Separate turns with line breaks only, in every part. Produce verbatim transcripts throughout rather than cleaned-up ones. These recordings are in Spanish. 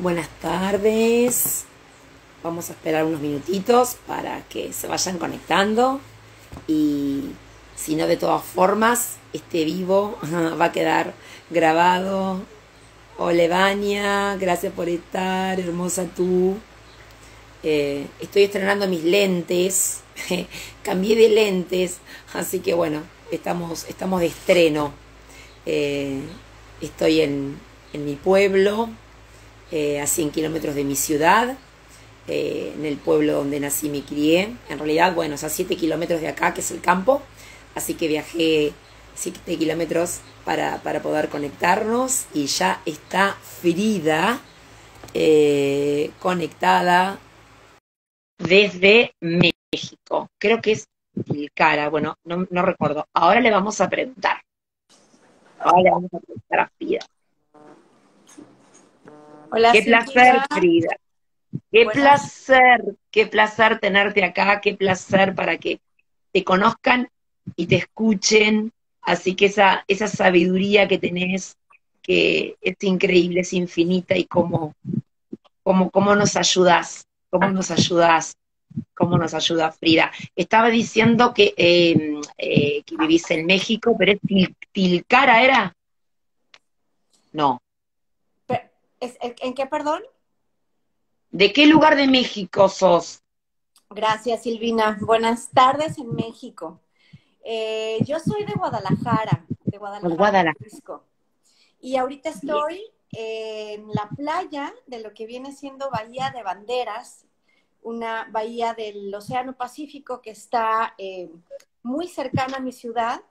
Buenas tardes. Vamos a esperar unos minutitos para que se vayan conectando. Y si no, de todas formas, este vivo va a quedar grabado. Hola, Vania, gracias por estar, hermosa tú. Eh, estoy estrenando mis lentes. Cambié de lentes, así que bueno, estamos, estamos de estreno. Eh, estoy en, en mi pueblo, eh, a cien kilómetros de mi ciudad, eh, en el pueblo donde nací y me crié. En realidad, bueno, es a siete kilómetros de acá, que es el campo, así que viajé siete kilómetros para, para poder conectarnos, y ya está Frida eh, conectada desde México. Creo que es Tilcara, bueno, no, no recuerdo. Ahora le vamos a preguntar. Ahora le vamos a preguntar a Frida.
Hola,
Qué placer,
Silvina.
Frida. Qué
Buenas.
placer, qué placer tenerte acá, qué placer para que te conozcan y te escuchen. Así que esa, esa sabiduría que tenés, que es increíble, es infinita, y cómo, cómo, cómo nos ayudás, cómo nos ayudás, cómo nos ayuda Frida. Estaba diciendo que, eh, eh, que vivís en México, pero es Til- Tilcara, ¿era? No.
Pe- es- ¿En qué, perdón?
¿De qué lugar de México sos?
Gracias, Silvina. Buenas tardes en México. Eh, yo soy de Guadalajara, de
Por
Guadalajara,
Guadalajara.
Jalisco. Y ahorita
Bien.
estoy en la playa de lo que viene siendo Bahía de Banderas, una bahía del Océano Pacífico que está eh, muy cercana a mi ciudad,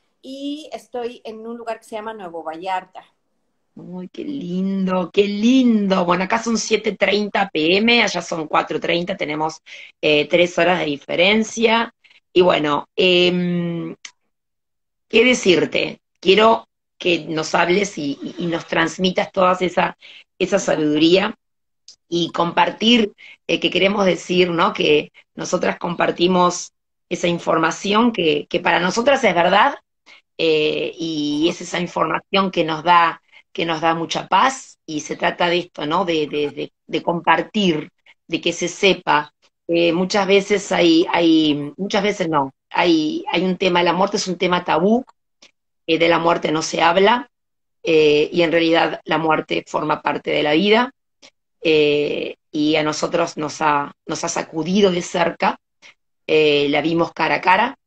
y estoy en un lugar que se llama Nuevo Vallarta.
Uy, qué lindo, qué lindo. Bueno, acá son siete treinta p m, allá son cuatro treinta, tenemos eh, tres horas de diferencia. Y bueno, em, ¿qué decirte? Quiero que nos hables y, y- y nos transmitas toda esa, esa sabiduría, y compartir, eh, que queremos decir, ¿no? Que nosotras compartimos esa información que, que para nosotras es verdad, eh, y es esa información que nos da, que nos da mucha paz, y se trata de esto, ¿no? De, de, de, de compartir, de que se sepa. Eh, muchas veces hay, hay, muchas veces no, hay, hay un tema, la muerte es un tema tabú, eh, de la muerte no se habla, eh, y en realidad la muerte forma parte de la vida, eh, y a nosotros nos ha, nos ha sacudido de cerca, eh, la vimos cara a cara,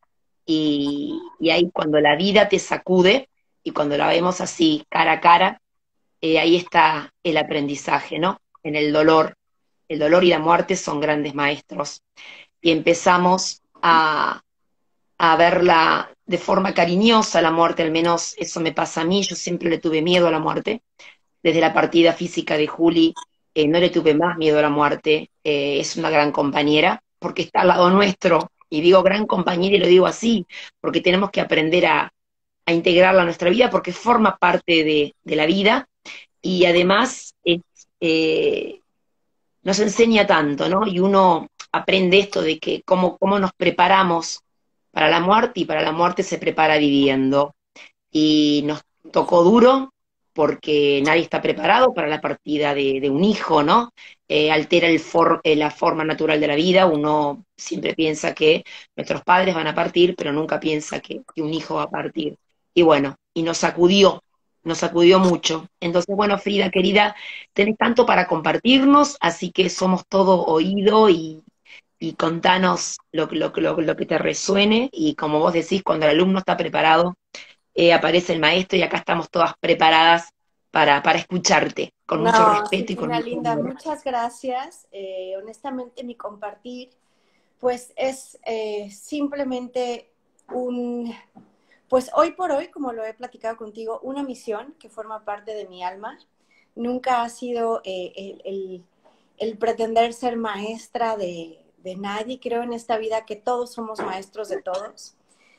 y, y ahí cuando la vida te sacude y cuando la vemos así cara a cara, eh, ahí está el aprendizaje, ¿no? En el dolor. El dolor y la muerte son grandes maestros, y empezamos a, a verla de forma cariñosa, la muerte. Al menos eso me pasa a mí. Yo siempre le tuve miedo a la muerte. Desde la partida física de Juli, eh, no le tuve más miedo a la muerte. Eh, es una gran compañera, porque está al lado nuestro. Y digo gran compañera y lo digo así, porque tenemos que aprender a, a integrarla a nuestra vida, porque forma parte de, de la vida, y además es, eh, nos enseña tanto, ¿no? Y uno aprende esto de que cómo, cómo nos preparamos para la muerte, y para la muerte se prepara viviendo. Y nos tocó duro, porque nadie está preparado para la partida de, de un hijo, ¿no? Eh, altera el for, eh, la forma natural de la vida. Uno siempre piensa que nuestros padres van a partir, pero nunca piensa que, que un hijo va a partir. Y bueno, y nos sacudió, nos sacudió mucho. Entonces, bueno, Frida, querida, tenés tanto para compartirnos, así que somos todo oído, y, y contanos lo, lo, lo, lo que te resuene. Y como vos decís, cuando el alumno está preparado, eh, aparece el maestro, y acá estamos todas preparadas para, para escucharte, con mucho
No,
respeto y con
Silvina
mucho
linda,
amor.
muchas gracias. Eh, honestamente, mi compartir, pues es eh, simplemente un, pues hoy por hoy, como lo he platicado contigo, una misión que forma parte de mi alma. Nunca ha sido eh, el, el- el pretender ser maestra de, de nadie. Creo en esta vida que todos somos maestros de todos.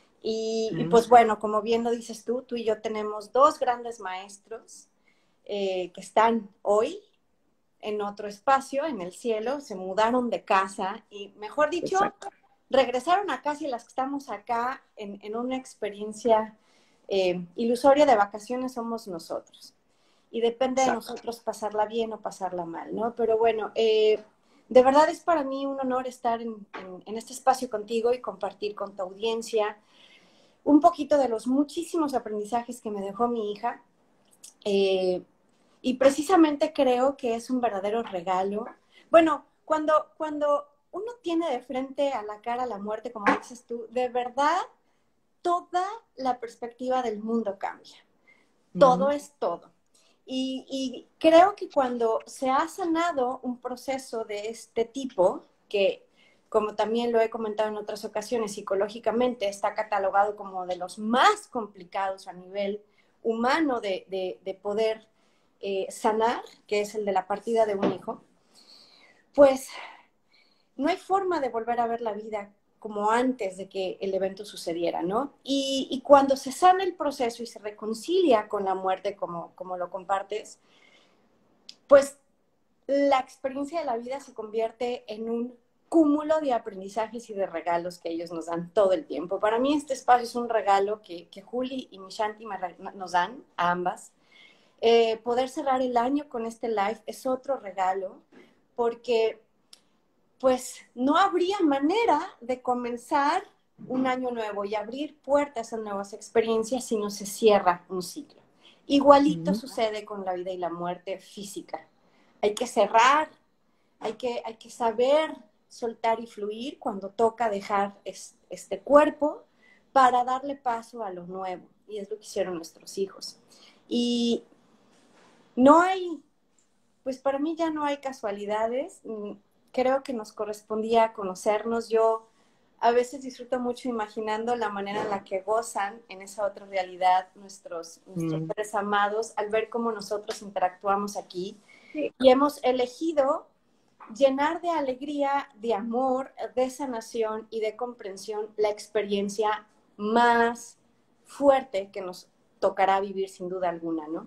Y, y
Mm.
pues bueno, como bien lo dices tú, tú y yo tenemos dos grandes maestros eh, que están hoy en otro espacio, en el cielo, se mudaron de casa y, mejor dicho,
Exacto.
regresaron a casa, y las que estamos acá en, en una experiencia eh, ilusoria de vacaciones somos nosotros. y depende de
Exacto.
nosotros pasarla bien o pasarla mal, ¿no? Pero bueno, eh, de verdad es para mí un honor estar en, en, en este espacio contigo y compartir con tu audiencia un poquito de los muchísimos aprendizajes que me dejó mi hija. Eh, y precisamente creo que es un verdadero regalo. Bueno, cuando, cuando uno tiene de frente a la cara la muerte, como dices tú, de verdad toda la perspectiva del mundo cambia. Todo
Ujú.
es todo. Y, y creo que cuando se ha sanado un proceso de este tipo, que como también lo he comentado en otras ocasiones, psicológicamente está catalogado como de los más complicados a nivel humano de, de, de poder eh, sanar, que es el de la partida de un hijo, pues no hay forma de volver a ver la vida como antes de que el evento sucediera, ¿no? Y, y cuando se sana el proceso y se reconcilia con la muerte como, como lo compartes, pues la experiencia de la vida se convierte en un cúmulo de aprendizajes y de regalos que ellos nos dan todo el tiempo. Para mí este espacio es un regalo que, que Juli y Mishanti nos dan a ambas. Eh, poder cerrar el año con este live es otro regalo porque pues no habría manera de comenzar un año nuevo y abrir puertas a nuevas experiencias si no se cierra un ciclo. Igualito
Ujú.
sucede con la vida y la muerte física. Hay que cerrar, hay que, hay que saber soltar y fluir cuando toca dejar es, este cuerpo para darle paso a lo nuevo. Y es lo que hicieron nuestros hijos. Y no hay, pues para mí ya no hay casualidades. Creo que nos correspondía conocernos. Yo a veces disfruto mucho imaginando la manera en la que gozan en esa otra realidad nuestros, nuestros
Mm.
seres amados al ver cómo nosotros interactuamos aquí.
Sí.
Y hemos elegido llenar de alegría, de amor, de sanación y de comprensión la experiencia más fuerte que nos tocará vivir sin duda alguna, ¿no?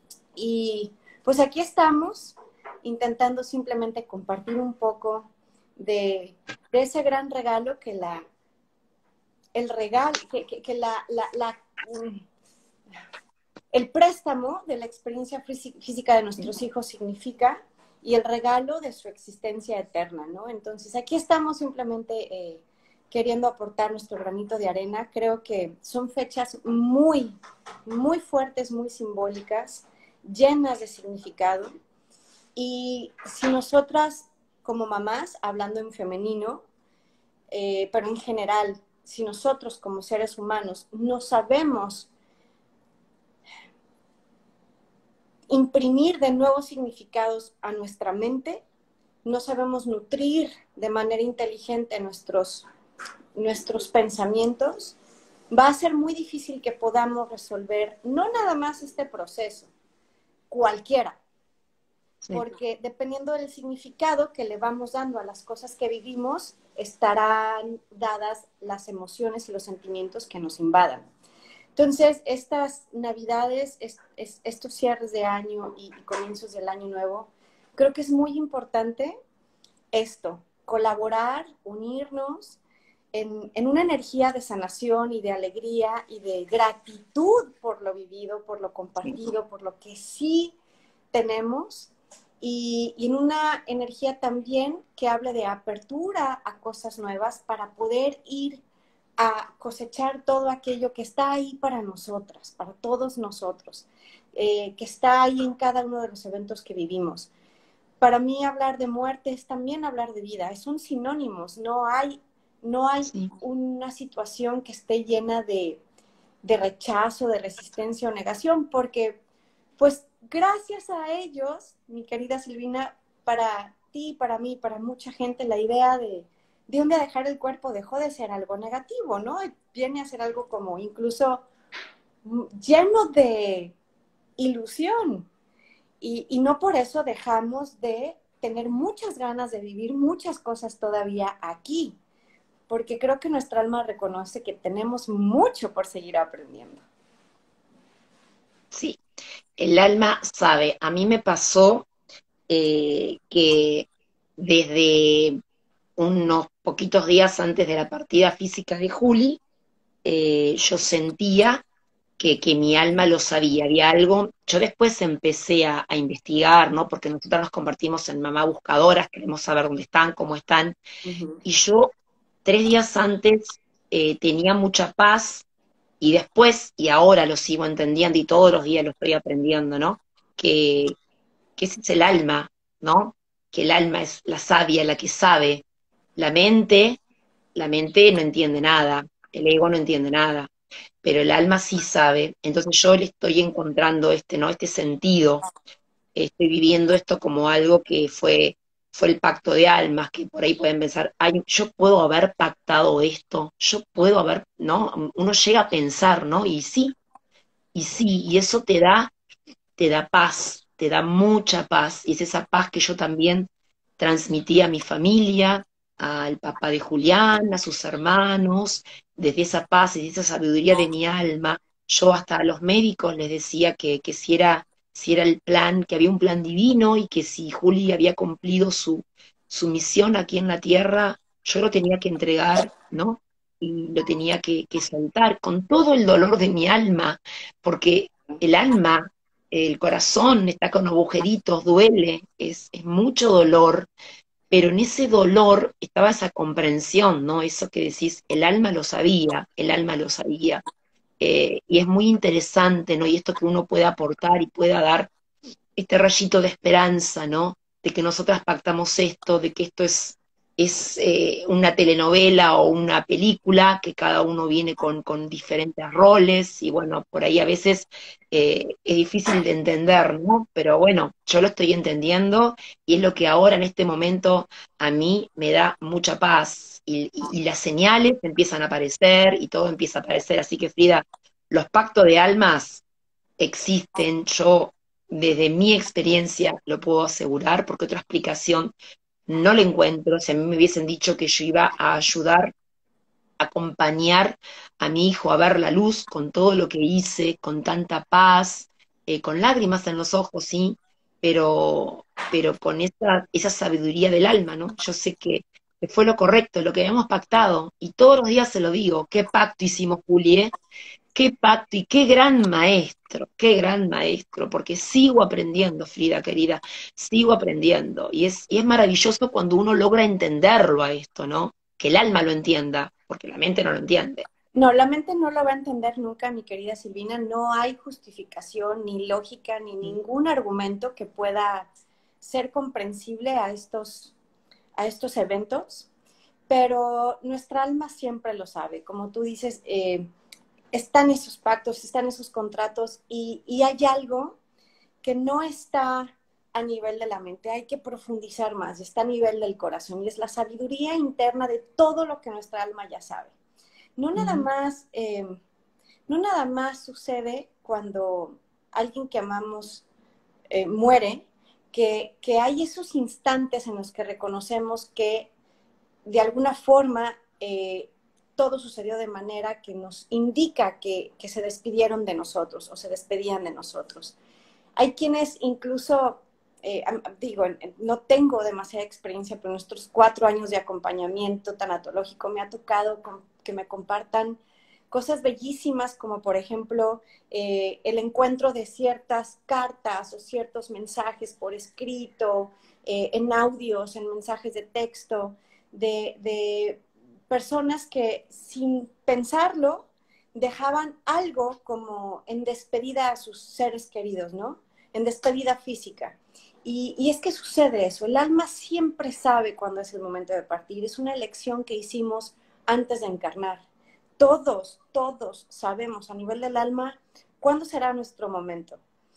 Y pues aquí estamos intentando simplemente compartir un poco de, de ese gran regalo que la, el regalo, que, que, que la, la, la um, el préstamo de la experiencia física de nuestros hijos significa y el regalo de su existencia eterna, ¿no? Entonces aquí estamos simplemente eh, queriendo aportar nuestro granito de arena. Creo que son fechas muy, muy fuertes, muy simbólicas, llenas de significado. Y si nosotras como mamás, hablando en femenino, eh, pero en general, si nosotros como seres humanos no sabemos imprimir de nuevos significados a nuestra mente, no sabemos nutrir de manera inteligente nuestros, nuestros pensamientos, va a ser muy difícil que podamos resolver no nada más este proceso, cualquiera,
Sí.
porque dependiendo del significado que le vamos dando a las cosas que vivimos, estarán dadas las emociones y los sentimientos que nos invadan. Entonces, estas navidades, es, es, estos cierres de año y, y comienzos del año nuevo, creo que es muy importante esto, colaborar, unirnos en, en una energía de sanación y de alegría y de gratitud por lo vivido, por lo
Sí.
compartido, por lo que sí tenemos y, y en una energía también que hable de apertura a cosas nuevas para poder ir a cosechar todo aquello que está ahí para nosotras, para todos nosotros, eh, que está ahí en cada uno de los eventos que vivimos. Para mí hablar de muerte es también hablar de vida, son sinónimos, no hay, no hay
Sí.
una situación que esté llena de, de rechazo, de resistencia o negación, porque pues gracias a ellos, mi querida Silvina, para ti, para mí, para mucha gente, la idea de, de un día dejar el cuerpo dejó de ser algo negativo, ¿no? Viene a ser algo como incluso lleno de ilusión. Y, y no por eso dejamos de tener muchas ganas de vivir muchas cosas todavía aquí, porque creo que nuestra alma reconoce que tenemos mucho por seguir aprendiendo.
Sí. El alma sabe. A mí me pasó eh, que desde unos poquitos días antes de la partida física de Juli, eh, yo sentía que, que mi alma lo sabía, había algo. Yo después empecé a, a investigar, ¿no? Porque nosotros nos convertimos en mamá buscadoras, queremos saber dónde están, cómo están,
Ujú.
y yo tres días antes eh, tenía mucha paz, y después, y ahora lo sigo entendiendo, y todos los días lo estoy aprendiendo, ¿no? Que, que ese es el alma, ¿no? Que el alma es la sabia, la que sabe. La mente, la mente no entiende nada, el ego no entiende nada, pero el alma sí sabe. Entonces yo le estoy encontrando este, ¿no? Este sentido, estoy viviendo esto como algo que fue, fue el pacto de almas, que por ahí pueden pensar, ay, yo puedo haber pactado esto, yo puedo haber, ¿no? Uno llega a pensar, ¿no? Y sí, y sí, y eso te da, te da paz, te da mucha paz, y es esa paz que yo también transmití a mi familia, al papá de Julián, a sus hermanos, desde esa paz y esa sabiduría de mi alma, yo hasta a los médicos les decía que, que si era, si era el plan, que había un plan divino y que si Juli había cumplido su, su misión aquí en la tierra, yo lo tenía que entregar, ¿no? Y lo tenía que, que soltar con todo el dolor de mi alma, porque el alma, el corazón está con agujeritos, duele, es, es mucho dolor, pero en ese dolor estaba esa comprensión, ¿no? Eso que decís, el alma lo sabía, el alma lo sabía. Eh, y es muy interesante, ¿no? Y esto que uno pueda aportar y pueda dar este rayito de esperanza, ¿no? De que nosotras pactamos esto, de que esto es, es eh, una telenovela o una película, que cada uno viene con, con diferentes roles, y bueno, por ahí a veces eh, es difícil de entender, ¿no? Pero bueno, yo lo estoy entendiendo y es lo que ahora en este momento a mí me da mucha paz y, y, y las señales empiezan a aparecer y todo empieza a aparecer, así que Frida, los pactos de almas existen, yo desde mi experiencia lo puedo asegurar, porque otra explicación no la encuentro. Si a mí me hubiesen dicho que yo iba a ayudar, a acompañar a mi hijo a ver la luz con todo lo que hice, con tanta paz, eh, con lágrimas en los ojos, sí, pero, pero con esa, esa sabiduría del alma, ¿no? Yo sé que, que fue lo correcto, lo que habíamos pactado, y todos los días se lo digo, ¿qué pacto hicimos, Julie? Qué pacto y qué gran maestro, qué gran maestro, porque sigo aprendiendo, Frida querida, sigo aprendiendo. Y es, y es maravilloso cuando uno logra entenderlo a esto, ¿no? Que el alma lo entienda, porque la mente no lo entiende.
No, la mente no lo va a entender nunca, mi querida Silvina. No hay justificación, ni lógica, ni ningún argumento que pueda ser comprensible a estos, a estos eventos, pero nuestra alma siempre lo sabe. Como tú dices, eh, están esos pactos, están esos contratos, y, y hay algo que no está a nivel de la mente, hay que profundizar más, está a nivel del corazón, y es la sabiduría interna de todo lo que nuestra alma ya sabe. No nada
Ujú.
más, eh, no nada más sucede cuando alguien que amamos eh, muere, que, que hay esos instantes en los que reconocemos que de alguna forma eh, todo sucedió de manera que nos indica que, que se despidieron de nosotros o se despedían de nosotros. Hay quienes incluso, eh, digo, no tengo demasiada experiencia, pero en nuestros cuatro años de acompañamiento tanatológico me ha tocado con, que me compartan cosas bellísimas, como por ejemplo eh, el encuentro de ciertas cartas o ciertos mensajes por escrito, eh, en audios, en mensajes de texto, de, de personas que sin pensarlo dejaban algo como en despedida a sus seres queridos, ¿no? En despedida física. Y, y, es que sucede eso, el alma siempre sabe cuándo es el momento de partir, es una elección que hicimos antes de encarnar. Todos, todos sabemos a nivel del alma cuándo será nuestro momento.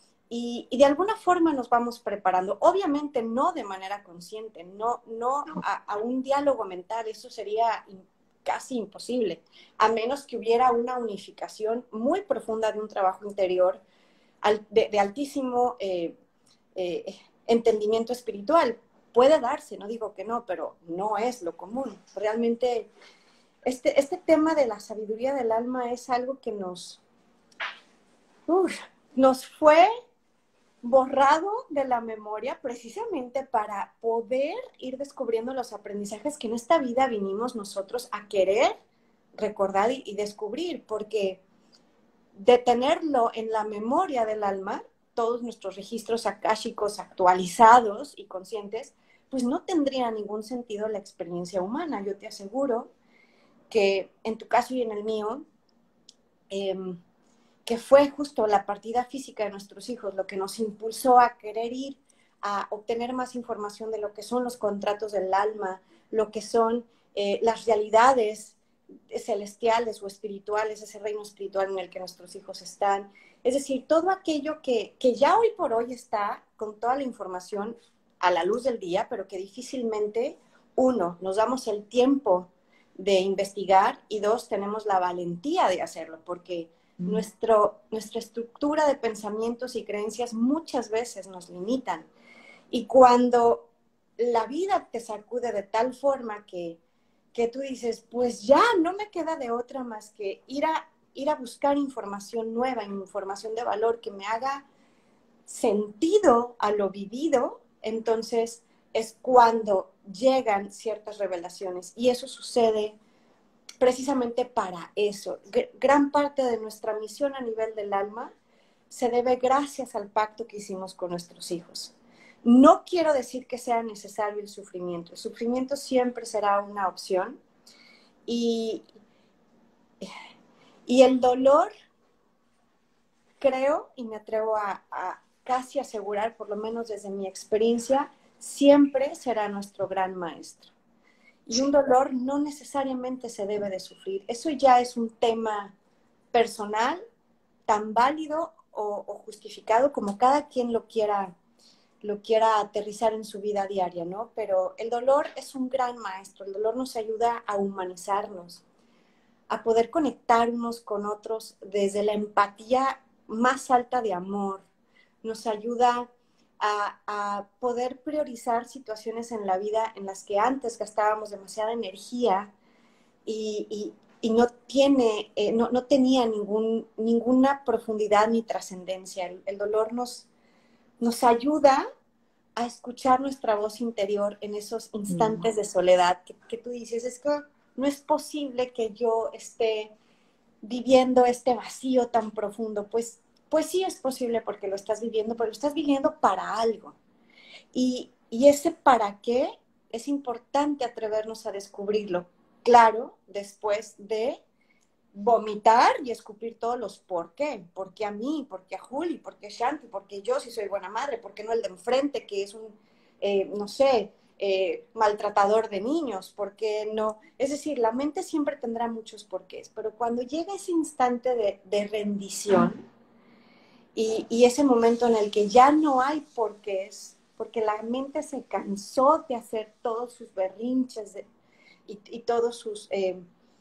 Y, y de alguna forma nos vamos preparando, obviamente no de manera consciente, no, no
No,
a, a un diálogo mental, eso sería casi imposible, a menos que hubiera una unificación muy profunda de un trabajo interior de, de altísimo eh, eh, entendimiento espiritual. Puede darse, no digo que no, pero no es lo común. Realmente este, este tema de la sabiduría del alma es algo que nos, uf, nos fue borrado de la memoria precisamente para poder ir descubriendo los aprendizajes que en esta vida vinimos nosotros a querer recordar y, y descubrir, porque de tenerlo en la memoria del alma, todos nuestros registros akáshicos actualizados y conscientes, pues no tendría ningún sentido la experiencia humana. Yo te aseguro que en tu caso y en el mío, eh, que fue justo la partida física de nuestros hijos lo que nos impulsó a querer ir a obtener más información de lo que son los contratos del alma, lo que son eh, las realidades celestiales o espirituales, ese reino espiritual en el que nuestros hijos están. Es decir, todo aquello que, que ya hoy por hoy está con toda la información a la luz del día, pero que difícilmente, uno, nos damos el tiempo de investigar y dos, tenemos la valentía de hacerlo, porque mm. nuestro, nuestra estructura de pensamientos y creencias muchas veces nos limitan. Y cuando la vida te sacude de tal forma que, que tú dices, pues ya no me queda de otra más que ir a, ir a buscar información nueva, información de valor que me haga sentido a lo vivido, entonces es cuando llegan ciertas revelaciones. Y eso sucede precisamente para eso. Gran parte de nuestra misión a nivel del alma se debe gracias al pacto que hicimos con nuestros hijos. No quiero decir que sea necesario el sufrimiento. El sufrimiento siempre será una opción. Y, y el dolor, creo, y me atrevo a, a casi asegurar, por lo menos desde mi experiencia, siempre será nuestro gran maestro. Y un dolor no necesariamente se debe de sufrir. Eso ya es un tema personal, tan válido o, o justificado como cada quien lo quiera lo quiera aterrizar en su vida diaria, ¿no? Pero el dolor es un gran maestro, el dolor nos ayuda a humanizarnos, a poder conectar unos con otros desde la empatía más alta de amor, nos ayuda a, a poder priorizar situaciones en la vida en las que antes gastábamos demasiada energía y, y, y no, tiene, eh, no, no tenía ningún, ninguna profundidad ni trascendencia. El, el dolor nos, nos ayuda a escuchar nuestra voz interior en esos instantes mm. de soledad que, que tú dices, es que no es posible que yo esté viviendo este vacío tan profundo. Pues, pues sí es posible porque lo estás viviendo, pero lo estás viviendo para algo. Y, y ese para qué es importante atrevernos a descubrirlo. Claro, después de vomitar y escupir todos los por qué. ¿Por qué a mí? ¿Por qué a Juli? ¿Por qué a Shanti? ¿Por qué yo si soy buena madre? ¿Por qué no el de enfrente que es un, eh, no sé, eh, maltratador de niños? ¿Por qué no? Es decir, la mente siempre tendrá muchos porqués, pero cuando llega ese instante de, de rendición y, y ese momento en el que ya no hay porqués, porque la mente se cansó de hacer todos sus berrinches de, y, y todos sus... Eh,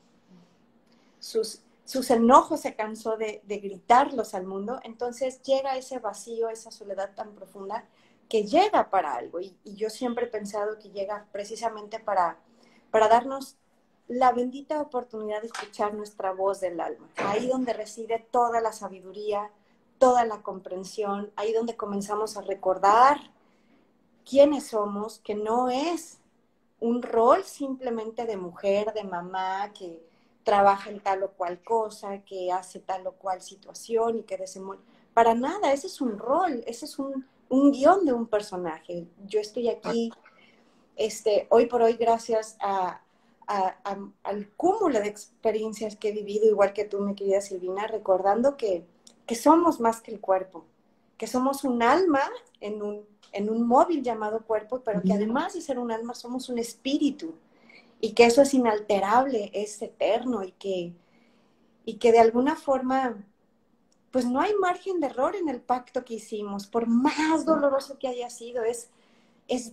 Sus, sus enojos se cansó de, de gritarlos al mundo, entonces llega ese vacío, esa soledad tan profunda que llega para algo. Y, y yo siempre he pensado que llega precisamente para, para darnos la bendita oportunidad de escuchar nuestra voz del alma. Ahí donde reside toda la sabiduría, toda la comprensión, ahí donde comenzamos a recordar quiénes somos, que no es un rol simplemente de mujer, de mamá, que trabaja en tal o cual cosa, que hace tal o cual situación y que desenvuelve. Para nada, ese es un rol, ese es un, un guión de un personaje. Yo estoy aquí, este, hoy por hoy, gracias a, a, a, al cúmulo de experiencias que he vivido, igual que tú, mi querida Silvina, recordando que, que somos más que el cuerpo, que somos un alma en un, en un móvil llamado cuerpo, pero que además de ser un alma, somos un espíritu. Y que eso es inalterable, es eterno y que, y que de alguna forma, pues no hay margen de error en el pacto que hicimos, por más doloroso que haya sido, es, es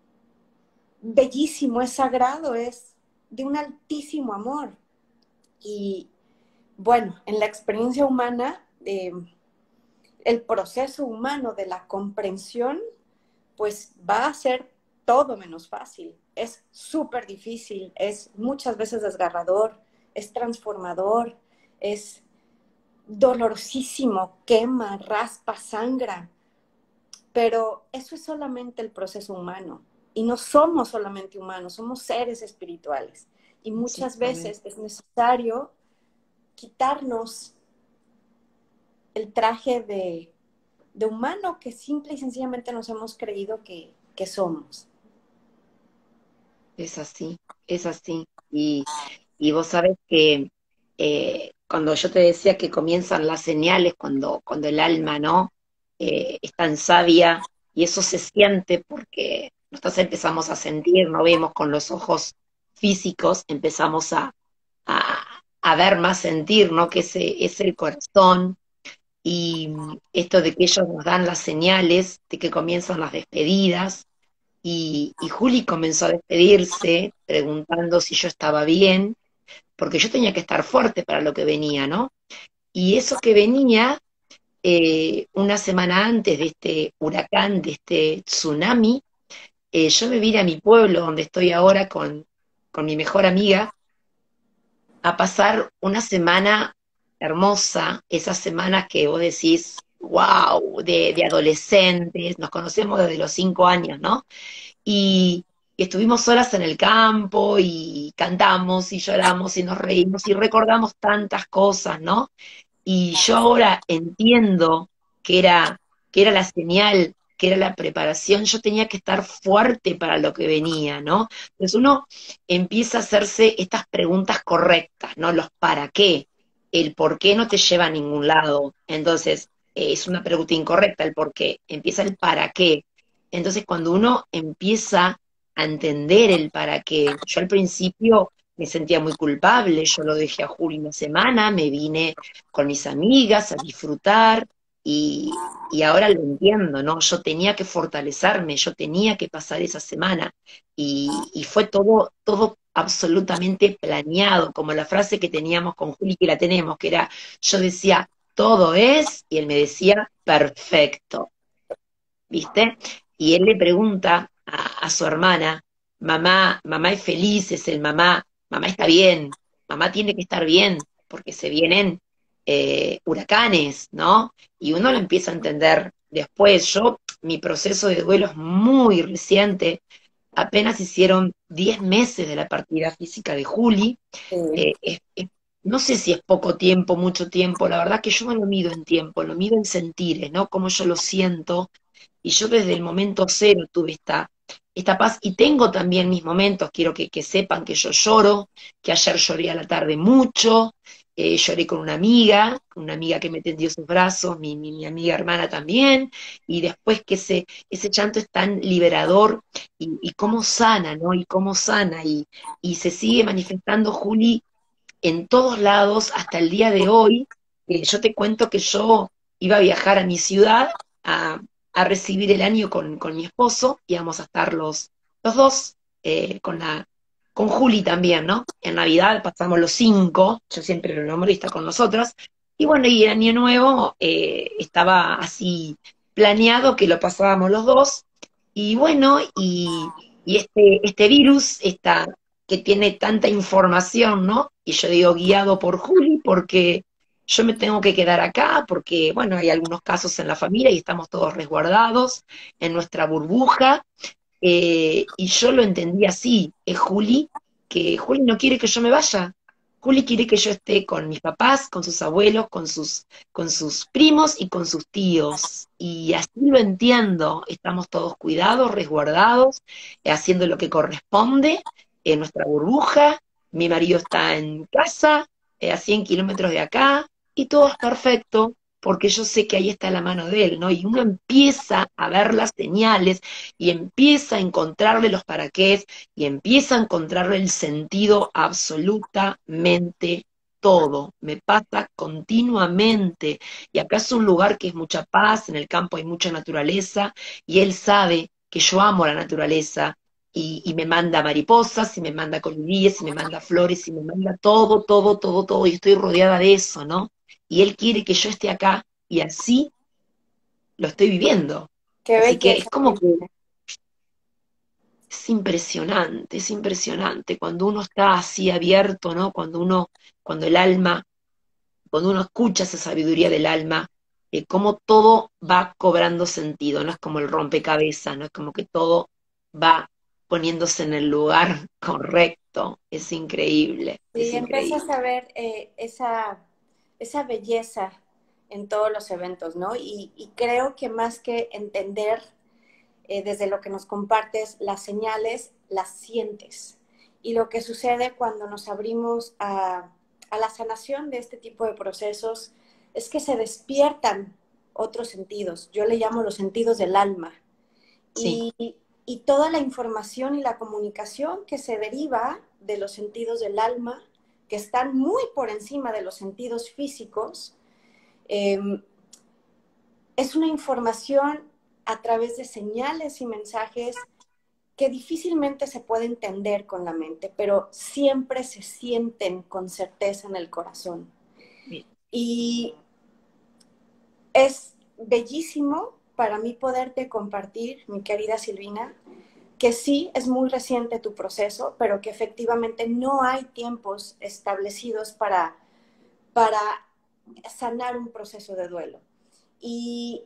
bellísimo, es sagrado, es de un altísimo amor. Y bueno, en la experiencia humana, eh, el proceso humano de la comprensión, pues va a ser todo menos fácil. Es súper difícil, es muchas veces desgarrador, es transformador, es dolorosísimo, quema, raspa, sangra. Pero eso es solamente el proceso humano. Y no somos solamente humanos, somos seres espirituales. Y muchas veces es necesario quitarnos el traje de, de humano que simple y sencillamente nos hemos creído que, que somos.
Es así, es así. Y, y vos sabés que eh, cuando yo te decía que comienzan las señales, cuando, cuando el alma, ¿no? Eh, es tan sabia y eso se siente porque nosotros empezamos a sentir, no vemos con los ojos físicos, empezamos a, a, a ver más, sentir, ¿no? Que ese es el corazón y esto de que ellos nos dan las señales, de que comienzan las despedidas y, y Juli comenzó a despedirse preguntando si yo estaba bien, porque yo tenía que estar fuerte para lo que venía, ¿no? Y eso que venía eh, una semana antes de este huracán, de este tsunami, eh, yo me vine a mi pueblo, donde estoy ahora con, con mi mejor amiga, a pasar una semana hermosa, esas semanas que vos decís, wow, de, de adolescentes, nos conocemos desde los cinco años, ¿no? Y estuvimos solas en el campo y cantamos y lloramos y nos reímos y recordamos tantas cosas, ¿no? Y yo ahora entiendo que era, que era la señal, que era la preparación, yo tenía que estar fuerte para lo que venía, ¿no? Entonces uno empieza a hacerse estas preguntas correctas, ¿no? Los para qué, el por qué no te lleva a ningún lado. Entonces, eh, es una pregunta incorrecta el por qué, empieza el para qué. Entonces, cuando uno empieza a entender el para qué, yo al principio me sentía muy culpable, yo lo dejé a Juli una semana, me vine con mis amigas a disfrutar y, y ahora lo entiendo, ¿no? Yo tenía que fortalecerme, yo tenía que pasar esa semana y, y fue todo, todo absolutamente planeado, como la frase que teníamos con Juli, que la tenemos, que era, yo decía, todo es, y él me decía, perfecto, ¿viste? Y él le pregunta a, a su hermana, mamá, mamá es feliz, es el mamá, mamá está bien, mamá tiene que estar bien, porque se vienen eh, huracanes, ¿no? Y uno lo empieza a entender después. Yo, mi proceso de duelo es muy reciente, apenas hicieron diez meses de la partida física de Juli,
Sí.
eh, es- es- no sé si es poco tiempo, mucho tiempo, la verdad que yo no lo mido en tiempo, lo mido en sentires, ¿no? Como yo lo siento, y yo desde el momento cero tuve esta, esta paz y tengo también mis momentos, quiero que, que sepan que yo lloro, que ayer lloré a la tarde mucho, eh, lloré con una amiga, una amiga que me tendió sus brazos, mi, mi, mi amiga hermana también, y después que ese, ese llanto es tan liberador y, y cómo sana, ¿no? Y cómo sana, y, y se sigue manifestando, Juli, en todos lados hasta el día de hoy. Eh, yo te cuento que yo iba a viajar a mi ciudad a, a recibir el año con, con mi esposo, íbamos a estar los, los dos, eh, con la, con Juli también, ¿no? En Navidad pasamos los cinco, yo siempre lo nombro y está con nosotros, y bueno, y el año nuevo eh, estaba así planeado que lo pasábamos los dos, y bueno, y, y este, este virus, esta, que tiene tanta información, ¿no? Y yo digo guiado por Juli porque yo me tengo que quedar acá, porque, bueno, hay algunos casos en la familia y estamos todos resguardados en nuestra burbuja, eh, y yo lo entendí así, es Juli, que Juli no quiere que yo me vaya. Juli quiere que yo esté con mis papás, con sus abuelos, con sus, con sus primos y con sus tíos. Y así lo entiendo. Estamos todos cuidados, resguardados, eh, haciendo lo que corresponde en nuestra burbuja. Mi marido está en casa, eh, a cien kilómetros de acá, y todo es perfecto, porque yo sé que ahí está la mano de él, ¿no? Y uno empieza a ver las señales y empieza a encontrarle los paraqués y empieza a encontrarle el sentido absolutamente todo. Me pasa continuamente. Y acá es un lugar que es mucha paz, en el campo hay mucha naturaleza y él sabe que yo amo la naturaleza. Y, y me manda mariposas, y me manda colibríes, y me manda flores, y me manda todo, todo, todo, todo, y estoy rodeada de eso, ¿no? Y él quiere que yo esté acá, y así lo estoy viviendo.
Qué
Así que es
belleza.
como que es impresionante, es impresionante cuando uno está así abierto, ¿no? Cuando uno, cuando el alma, cuando uno escucha esa sabiduría del alma, eh, cómo todo va cobrando sentido, no es como el rompecabezas, no es como que todo va poniéndose en el lugar correcto, es increíble, es
Sí, empiezas
increíble.
a ver eh, esa, esa belleza en todos los eventos, ¿no? Y, y creo que más que entender eh, desde lo que nos compartes, las señales las sientes. Y lo que sucede cuando nos abrimos a, a la sanación de este tipo de procesos es que se despiertan otros sentidos. Yo le llamo los sentidos del alma.
Sí.
Y, y toda la información y la comunicación que se deriva de los sentidos del alma, que están muy por encima de los sentidos físicos, eh, es una información a través de señales y mensajes que difícilmente se puede entender con la mente, pero siempre se sienten con certeza en el corazón.
Bien.
Y es bellísimo para mí poderte compartir, mi querida Silvina, que sí es muy reciente tu proceso, pero que efectivamente no hay tiempos establecidos para, para sanar un proceso de duelo. Y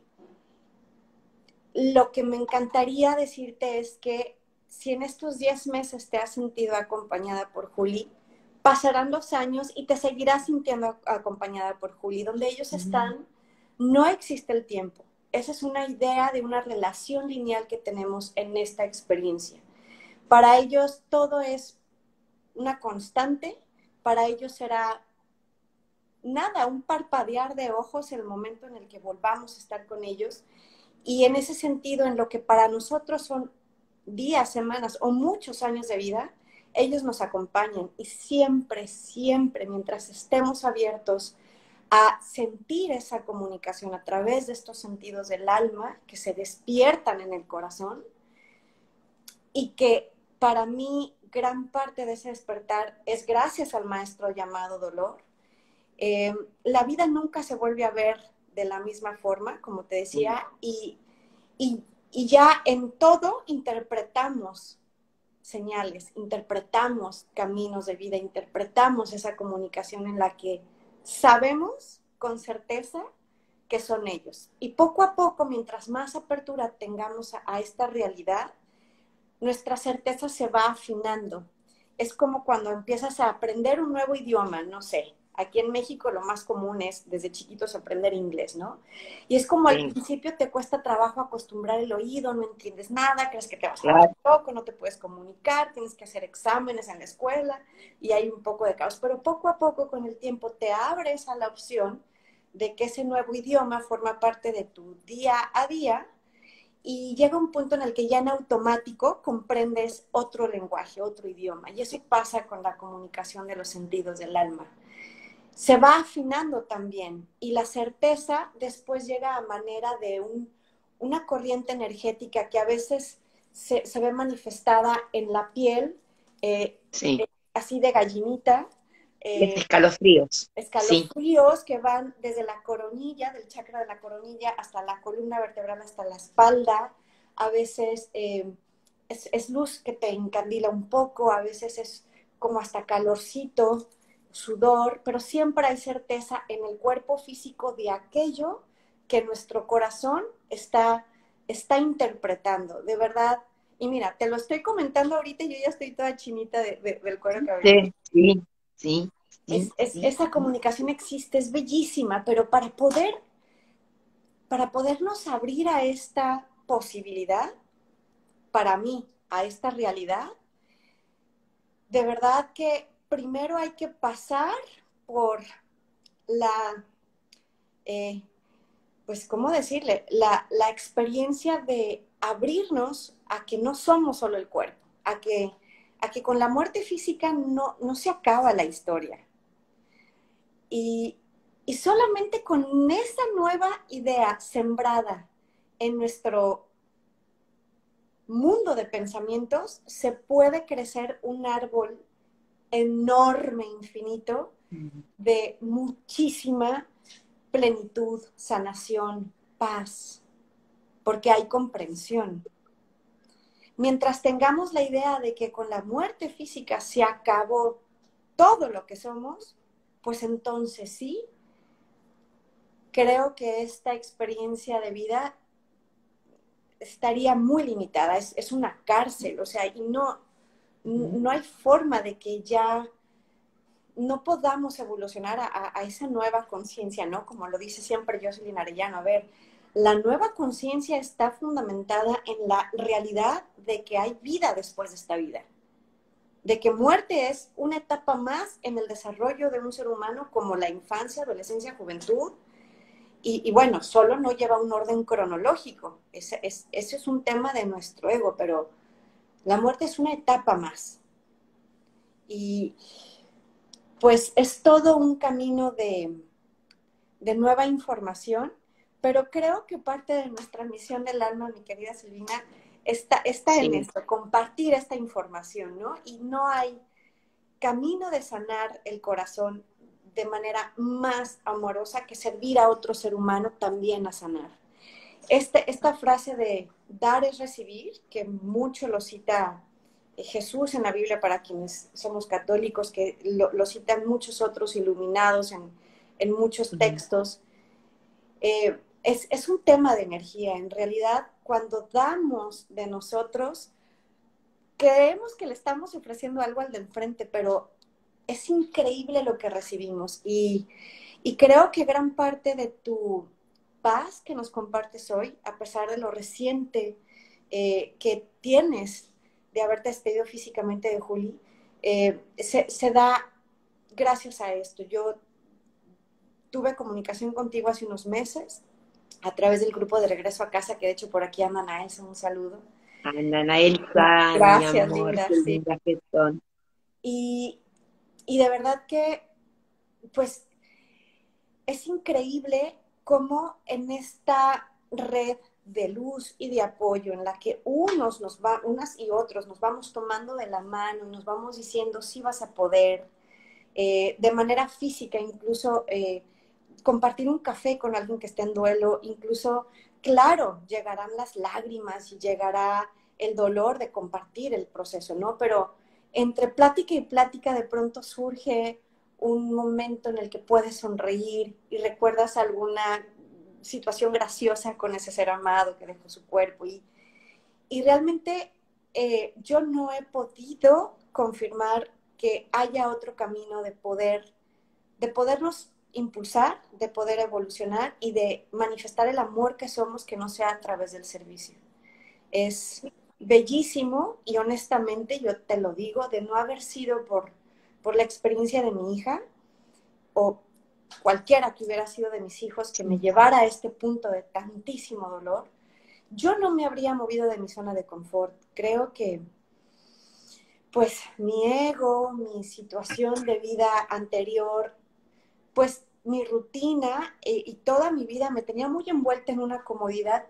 lo que me encantaría decirte es que si en estos diez meses te has sentido acompañada por Juli, pasarán los años y te seguirás sintiendo acompañada por Juli. Donde ellos están, no existe el tiempo. Esa es una idea de una relación lineal que tenemos en esta experiencia. Para ellos todo es una constante, para ellos será nada, un parpadear de ojos el momento en el que volvamos a estar con ellos. Y en ese sentido, en lo que para nosotros son días, semanas o muchos años de vida, ellos nos acompañan y siempre, siempre, mientras estemos abiertos a sentir esa comunicación a través de estos sentidos del alma que se despiertan en el corazón y que para mí gran parte de ese despertar es gracias al maestro llamado dolor. Eh, la vida nunca se vuelve a ver de la misma forma, como te decía, y, y, y ya en todo interpretamos señales, interpretamos caminos de vida, interpretamos esa comunicación en la que sabemos con certeza que son ellos. Y poco a poco, mientras más apertura tengamos a, a esta realidad, nuestra certeza se va afinando. Es como cuando empiezas a aprender un nuevo idioma, no sé. Aquí en México lo más común es desde chiquitos aprender inglés, ¿no? Y es como al
Sí,
principio te cuesta trabajo acostumbrar el oído, no entiendes nada, crees que te vas a
claro.
volver loco, no te puedes comunicar, tienes que hacer exámenes en la escuela y hay un poco de caos. Pero poco a poco con el tiempo te abres a la opción de que ese nuevo idioma forma parte de tu día a día y llega un punto en el que ya en automático comprendes otro lenguaje, otro idioma. Y eso pasa con la comunicación de los sentidos del alma. Se va afinando también y la certeza después llega a manera de un, una corriente energética que a veces se, se ve manifestada en la piel, eh,
Sí.
eh, así de gallinita,
Es
eh,
escalofríos. Sí.
escalofríos que van desde la coronilla, del chakra de la coronilla, hasta la columna vertebral, hasta la espalda. A veces eh, es, es luz que te encandila un poco, a veces es como hasta calorcito, sudor, pero siempre hay certeza en el cuerpo físico de aquello que nuestro corazón está, está interpretando. De verdad, y mira, te lo estoy comentando ahorita y yo ya estoy toda chinita de, de, del cuero cabelludo.
Sí, sí, sí,
Es,
sí,
es,
sí,
esa comunicación existe, es bellísima, pero para poder, para podernos abrir a esta posibilidad, para mí, a esta realidad, de verdad que primero hay que pasar por la, eh, pues, ¿cómo decirle? La, la experiencia de abrirnos a que no somos solo el cuerpo, a que, a que con la muerte física no, no se acaba la historia. Y, y solamente con esa nueva idea sembrada en nuestro mundo de pensamientos se puede crecer un árbol enorme, infinito, de muchísima plenitud, sanación, paz, porque hay comprensión. Mientras tengamos la idea de que con la muerte física se acabó todo lo que somos, pues entonces sí, creo que esta experiencia de vida estaría muy limitada, es, es una cárcel, o sea, y no, no hay forma de que ya no podamos evolucionar a, a, a esa nueva conciencia, ¿no? Como lo dice siempre Jocelyn Arellano, a ver, la nueva conciencia está fundamentada en la realidad de que hay vida después de esta vida, de que muerte es una etapa más en el desarrollo de un ser humano como la infancia, adolescencia, juventud, y, y bueno, solo no lleva un orden cronológico, ese es, ese es un tema de nuestro ego, pero la muerte es una etapa más. Y pues es todo un camino de, de nueva información, pero creo que parte de nuestra misión del alma, mi querida Silvina, está, está en
Sí.
esto, compartir esta información, ¿no? Y no hay camino de sanar el corazón de manera más amorosa que servir a otro ser humano también a sanar. Este, esta frase de dar es recibir, que mucho lo cita Jesús en la Biblia para quienes somos católicos, que lo, lo citan muchos otros iluminados en, en muchos textos, eh, es, es un tema de energía. En realidad, cuando damos de nosotros, creemos que le estamos ofreciendo algo al de enfrente, pero es increíble lo que recibimos. Y, y creo que gran parte de tu paz que nos compartes hoy, a pesar de lo reciente eh, que tienes de haberte despedido físicamente de Juli, eh, se, se da gracias a esto. Yo tuve comunicación contigo hace unos meses a través del grupo de Regreso a Casa, que de hecho por aquí andan a Elsa, un saludo.
Andan Elsa, mi
Gracias,
amor,
linda,
qué
sí.
lindas que son.
Y, y de verdad que, pues, es increíble cómo en esta red de luz y de apoyo en la que unos nos va, unas y otros nos vamos tomando de la mano y nos vamos diciendo sí vas a poder, eh, de manera física, incluso eh, compartir un café con alguien que esté en duelo, incluso, claro, llegarán las lágrimas y llegará el dolor de compartir el proceso, ¿no? Pero entre plática y plática de pronto surge un momento en el que puedes sonreír y recuerdas alguna situación graciosa con ese ser amado que dejó su cuerpo. Y, y realmente eh, yo no he podido confirmar que haya otro camino de poder, de podernos impulsar, de poder evolucionar y de manifestar el amor que somos, que no sea a través del servicio. Es bellísimo y honestamente yo te lo digo, de no haber sido por, por la experiencia de mi hija o cualquiera que hubiera sido de mis hijos que me llevara a este punto de tantísimo dolor, yo no me habría movido de mi zona de confort. Creo que pues mi ego, mi situación de vida anterior, pues mi rutina eh, y toda mi vida me tenía muy envuelta en una comodidad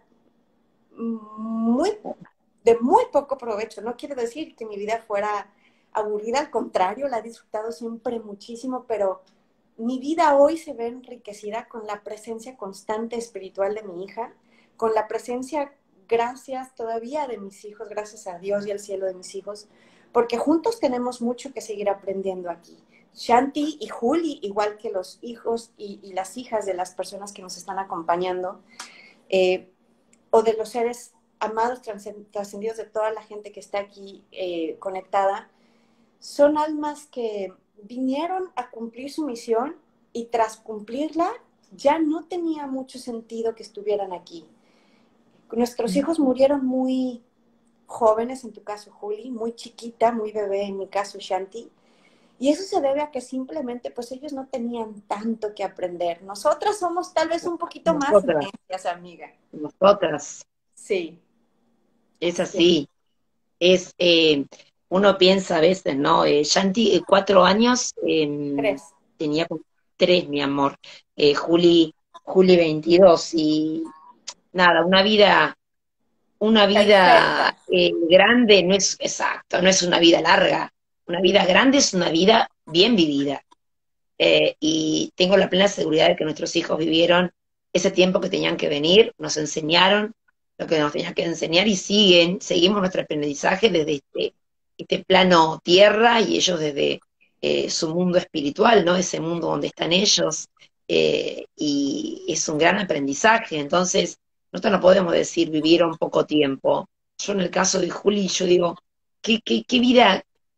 muy, de muy poco provecho. No quiero decir que mi vida fuera aburrida, al contrario, la he disfrutado siempre muchísimo, pero mi vida hoy se ve enriquecida con la presencia constante espiritual de mi hija, con la presencia, gracias todavía de mis hijos, gracias a Dios y al cielo de mis hijos, porque juntos tenemos mucho que seguir aprendiendo aquí. Shanti y Juli, igual que los hijos y, y las hijas de las personas que nos están acompañando, eh, o de los seres amados trascendidos de toda la gente que está aquí eh, conectada, son almas que vinieron a cumplir su misión y tras cumplirla ya no tenía mucho sentido que estuvieran aquí. Nuestros hijos murieron muy jóvenes, en tu caso Juli, muy chiquita, muy bebé, en mi caso Shanti, y eso se debe a que simplemente pues ellos no tenían tanto que aprender. Nosotras somos tal vez un poquito más
Nosotras,
necias, amiga.
nosotras,
Sí,
es
sí.
así. Es, eh, uno piensa a veces, ¿no? Eh, Yanti, eh, cuatro años, eh,
Tres.
tenía como tres, mi amor. Eh, Juli, Juli veintidós y nada, una vida, una
Perfecta.
vida eh, grande no es exacto, no es una vida larga. Una vida grande es una vida bien vivida. Eh, y tengo la plena seguridad de que nuestros hijos vivieron ese tiempo que tenían que venir, nos enseñaron lo que nos tenían que enseñar y siguen, seguimos nuestro aprendizaje desde este, este plano tierra y ellos desde eh, su mundo espiritual, ¿no? Ese mundo donde están ellos, eh, y es un gran aprendizaje. Entonces, nosotros no podemos decir vivieron poco tiempo. Yo en el caso de Juli, yo digo, ¿qué, qué, qué vida?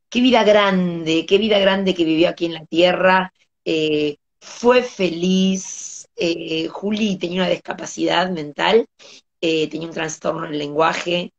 qué vida grande, qué vida grande que vivió aquí en la tierra, eh, fue feliz. Eh, Juli tenía una discapacidad mental, eh, tenía un trastorno en el lenguaje,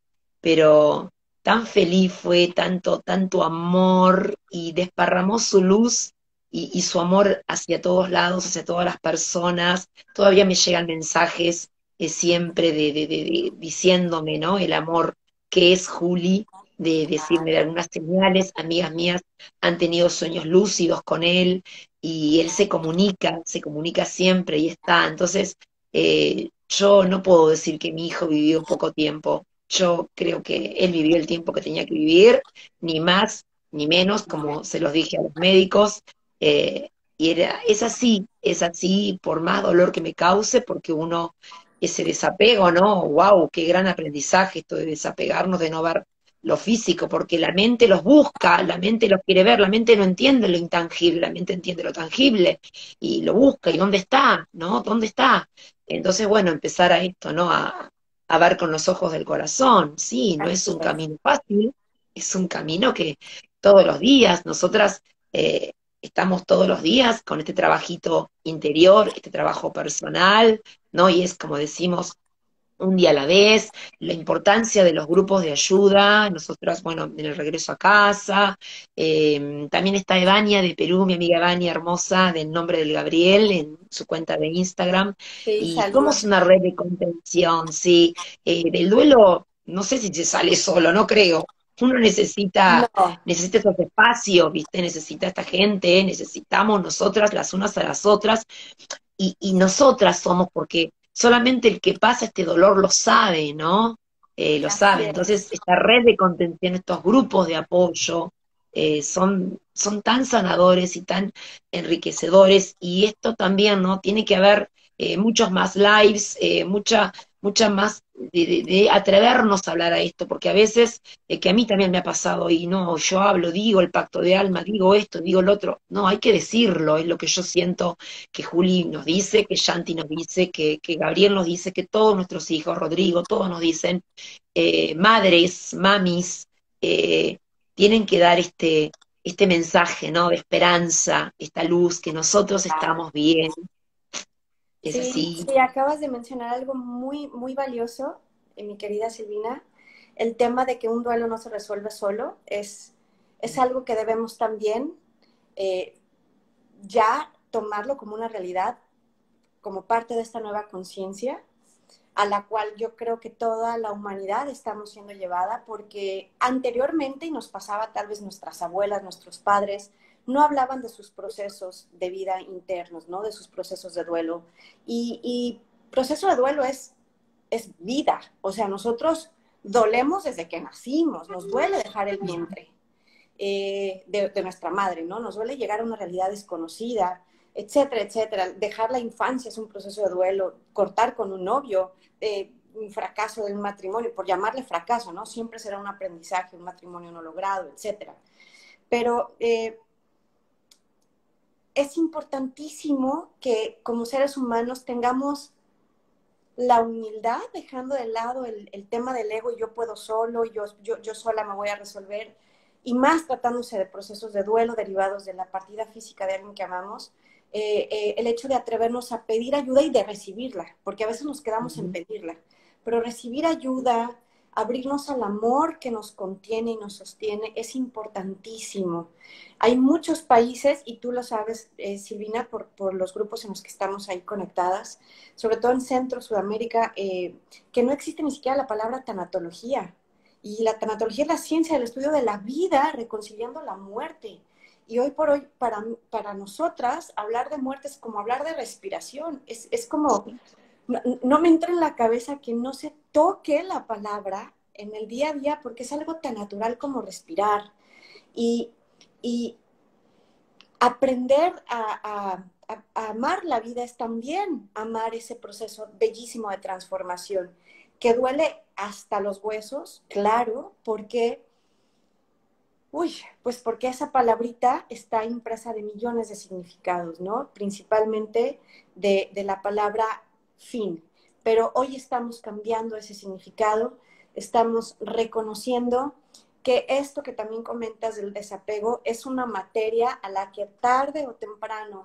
pero tan feliz fue, tanto, tanto amor y desparramó su luz y, y su amor hacia todos lados, hacia todas las personas. Todavía me llegan mensajes eh, siempre de, de, de- de- diciéndome, ¿no? El amor que es Juli, de decirme de algunas señales. Amigas mías han tenido sueños lúcidos con él y él se comunica, se comunica siempre y está. Entonces, eh, yo no puedo decir que mi hijo vivió poco tiempo. Yo creo que él vivió el tiempo que tenía que vivir, ni más ni menos, como se los dije a los médicos. eh, y era, es así, es así, por más dolor que me cause, porque uno, ese desapego, ¿no? ¡Wow! Qué gran aprendizaje esto de desapegarnos, de no ver lo físico, porque la mente los busca, la mente los quiere ver, la mente no entiende lo intangible, la mente entiende lo tangible y lo busca. ¿Y dónde está? ¿No? ¿Dónde está? Entonces, bueno, empezar a esto, ¿no? A, a ver con los ojos del corazón. Sí, no es
Así
un
es.
camino fácil, es un camino que todos los días, nosotras eh, estamos todos los días con este trabajito interior, este trabajo personal, ¿no? Y es como decimos, un día a la vez, la importancia de los grupos de ayuda, nosotras, bueno, en el regreso a casa, eh, también está Evania de Perú, mi amiga Evania hermosa, del nombre del Gabriel, en su cuenta de Instagram,
Sí,
y somos
saludos.
una red de contención, sí, eh, del duelo, no sé si se sale solo, no creo. Uno necesita,
No,
necesita esos espacios, ¿viste? Necesita esta gente, necesitamos nosotras las unas a las otras, y, y nosotras somos, porque solamente el que pasa este dolor lo sabe, ¿no? Eh, lo
así
sabe.
es.
Entonces, esta red de contención, estos grupos de apoyo, eh, son, son tan sanadores y tan enriquecedores, y esto también, ¿no? Tiene que haber eh, muchos más lives, eh, mucha, mucha más de, de- de atrevernos a hablar a esto, porque a veces, eh, que a mí también me ha pasado, y no, yo hablo, digo el pacto de alma, digo esto, digo lo otro, no, hay que decirlo, es lo que yo siento que Juli nos dice, que Shanti nos dice, que, que Gabriel nos dice, que todos nuestros hijos, Rodrigo, todos nos dicen, eh, madres, mamis, eh, tienen que dar este, este mensaje, ¿no? De esperanza, esta luz, que nosotros estamos bien, es
Sí,
así.
sí, acabas de mencionar algo muy, muy valioso, eh, mi querida Silvina. El tema de que un duelo no se resuelve solo es, es algo que debemos también eh, ya tomarlo como una realidad, como parte de esta nueva conciencia a la cual yo creo que toda la humanidad estamos siendo llevada, porque anteriormente, y nos pasaba tal vez nuestras abuelas, nuestros padres, no hablaban de sus procesos de vida internos, ¿no? De sus procesos de duelo. Y, y proceso de duelo es, es vida, o sea, nosotros dolemos desde que nacimos, nos duele dejar el vientre eh, de, de nuestra madre, ¿no? Nos duele llegar a una realidad desconocida, etcétera, etcétera. Dejar la infancia es un proceso de duelo, cortar con un novio, eh, un fracaso de un matrimonio, por llamarle fracaso, ¿no? Siempre será un aprendizaje, un matrimonio no logrado, etcétera. Pero eh, es importantísimo que como seres humanos tengamos la humildad, dejando de lado el, el tema del ego y yo puedo solo, yo, yo, yo sola me voy a resolver, y más tratándose de procesos de duelo derivados de la partida física de alguien que amamos, eh, eh, el hecho de atrevernos a pedir ayuda y de recibirla, porque a veces nos quedamos en
Ujú.
pedirla, pero recibir ayuda, abrirnos al amor que nos contiene y nos sostiene es importantísimo. Hay muchos países, y tú lo sabes, eh, Silvina, por, por los grupos en los que estamos ahí conectadas, sobre todo en Centro, Sudamérica, eh, que no existe ni siquiera la palabra tanatología. Y la tanatología es la ciencia del estudio de la vida, reconciliando la muerte. Y hoy por hoy, para, para nosotras, hablar de muerte es como hablar de respiración. Es, es como, no, no me entra en la cabeza que no se toque la palabra en el día a día porque es algo tan natural como respirar. Y, y aprender a, a, a, amar la vida es también amar ese proceso bellísimo de transformación, que duele hasta los huesos, claro, porque, uy, pues porque esa palabrita está impresa de millones de significados, ¿no? Principalmente de, de la palabra fin. Pero hoy estamos cambiando ese significado, estamos reconociendo que esto que también comentas del desapego es una materia a la que tarde o temprano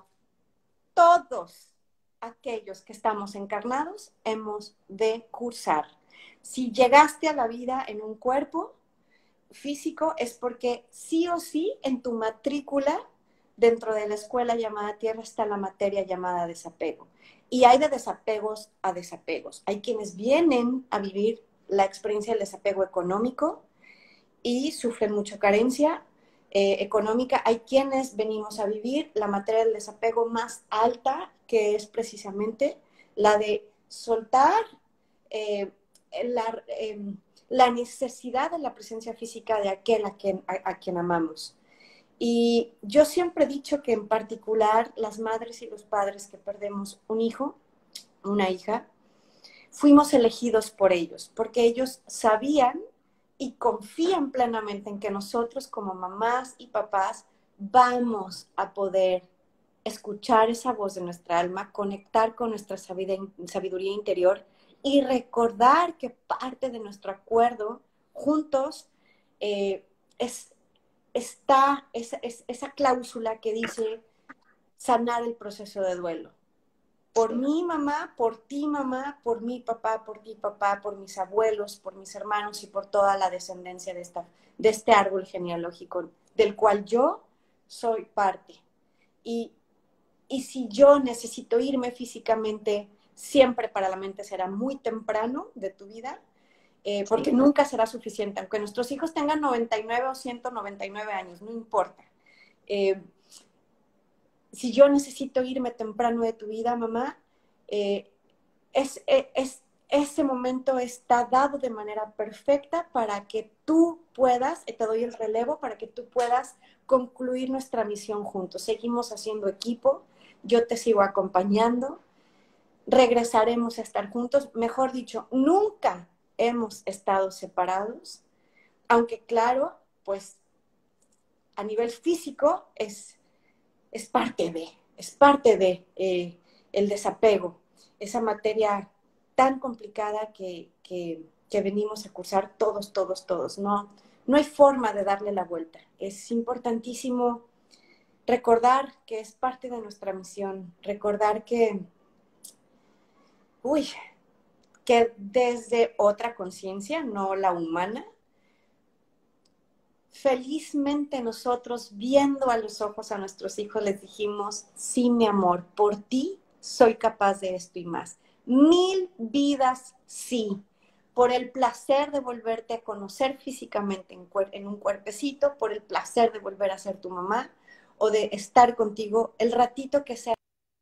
todos aquellos que estamos encarnados hemos de cursar. Si llegaste a la vida en un cuerpo físico es porque sí o sí en tu matrícula dentro de la escuela llamada Tierra está la materia llamada desapego. Y hay de desapegos a desapegos. Hay quienes vienen a vivir la experiencia del desapego económico y sufren mucha carencia eh, económica. Hay quienes venimos a vivir la materia del desapego más alta, que es precisamente la de soltar eh, la, eh, la necesidad de la presencia física de aquel a quien, a, a quien amamos. Y yo siempre he dicho que en particular las madres y los padres que perdemos un hijo, una hija, fuimos elegidos por ellos, porque ellos sabían y confían plenamente en que nosotros como mamás y papás vamos a poder escuchar esa voz de nuestra alma, conectar con nuestra sabiduría interior y recordar que parte de nuestro acuerdo juntos eh, es, está esa, es, esa cláusula que dice sanar el proceso de duelo. Por
Sí.
mi mamá, por ti mamá, por mi papá, por ti papá, por mis abuelos, por mis hermanos y por toda la descendencia de, esta, de este árbol genealógico del cual yo soy parte. Y, y si yo necesito irme físicamente, siempre para la mente será muy temprano de tu vida, eh, porque
Sí.
nunca será suficiente, aunque nuestros hijos tengan noventa y nueve o ciento noventa y nueve años, no importa. Eh, si yo necesito irme temprano de tu vida, mamá, eh, es, es, ese momento está dado de manera perfecta para que tú puedas, te doy el relevo, para que tú puedas concluir nuestra misión juntos. Seguimos haciendo equipo, yo te sigo acompañando, regresaremos a estar juntos, mejor dicho, nunca hemos estado separados, aunque claro, pues a nivel físico es es parte de, es parte de eh, el desapego, esa materia tan complicada que, que, que, venimos a cursar todos, todos, todos. No, no hay forma de darle la vuelta. Es importantísimo recordar que es parte de nuestra misión, recordar que, uy, que desde otra conciencia, no la humana, felizmente nosotros, viendo a los ojos a nuestros hijos, les dijimos, sí, mi amor, por ti soy capaz de esto y más. Mil vidas, sí. Por el placer de volverte a conocer físicamente en, en un cuerpecito, por el placer de volver a ser tu mamá o de estar contigo el ratito que sea.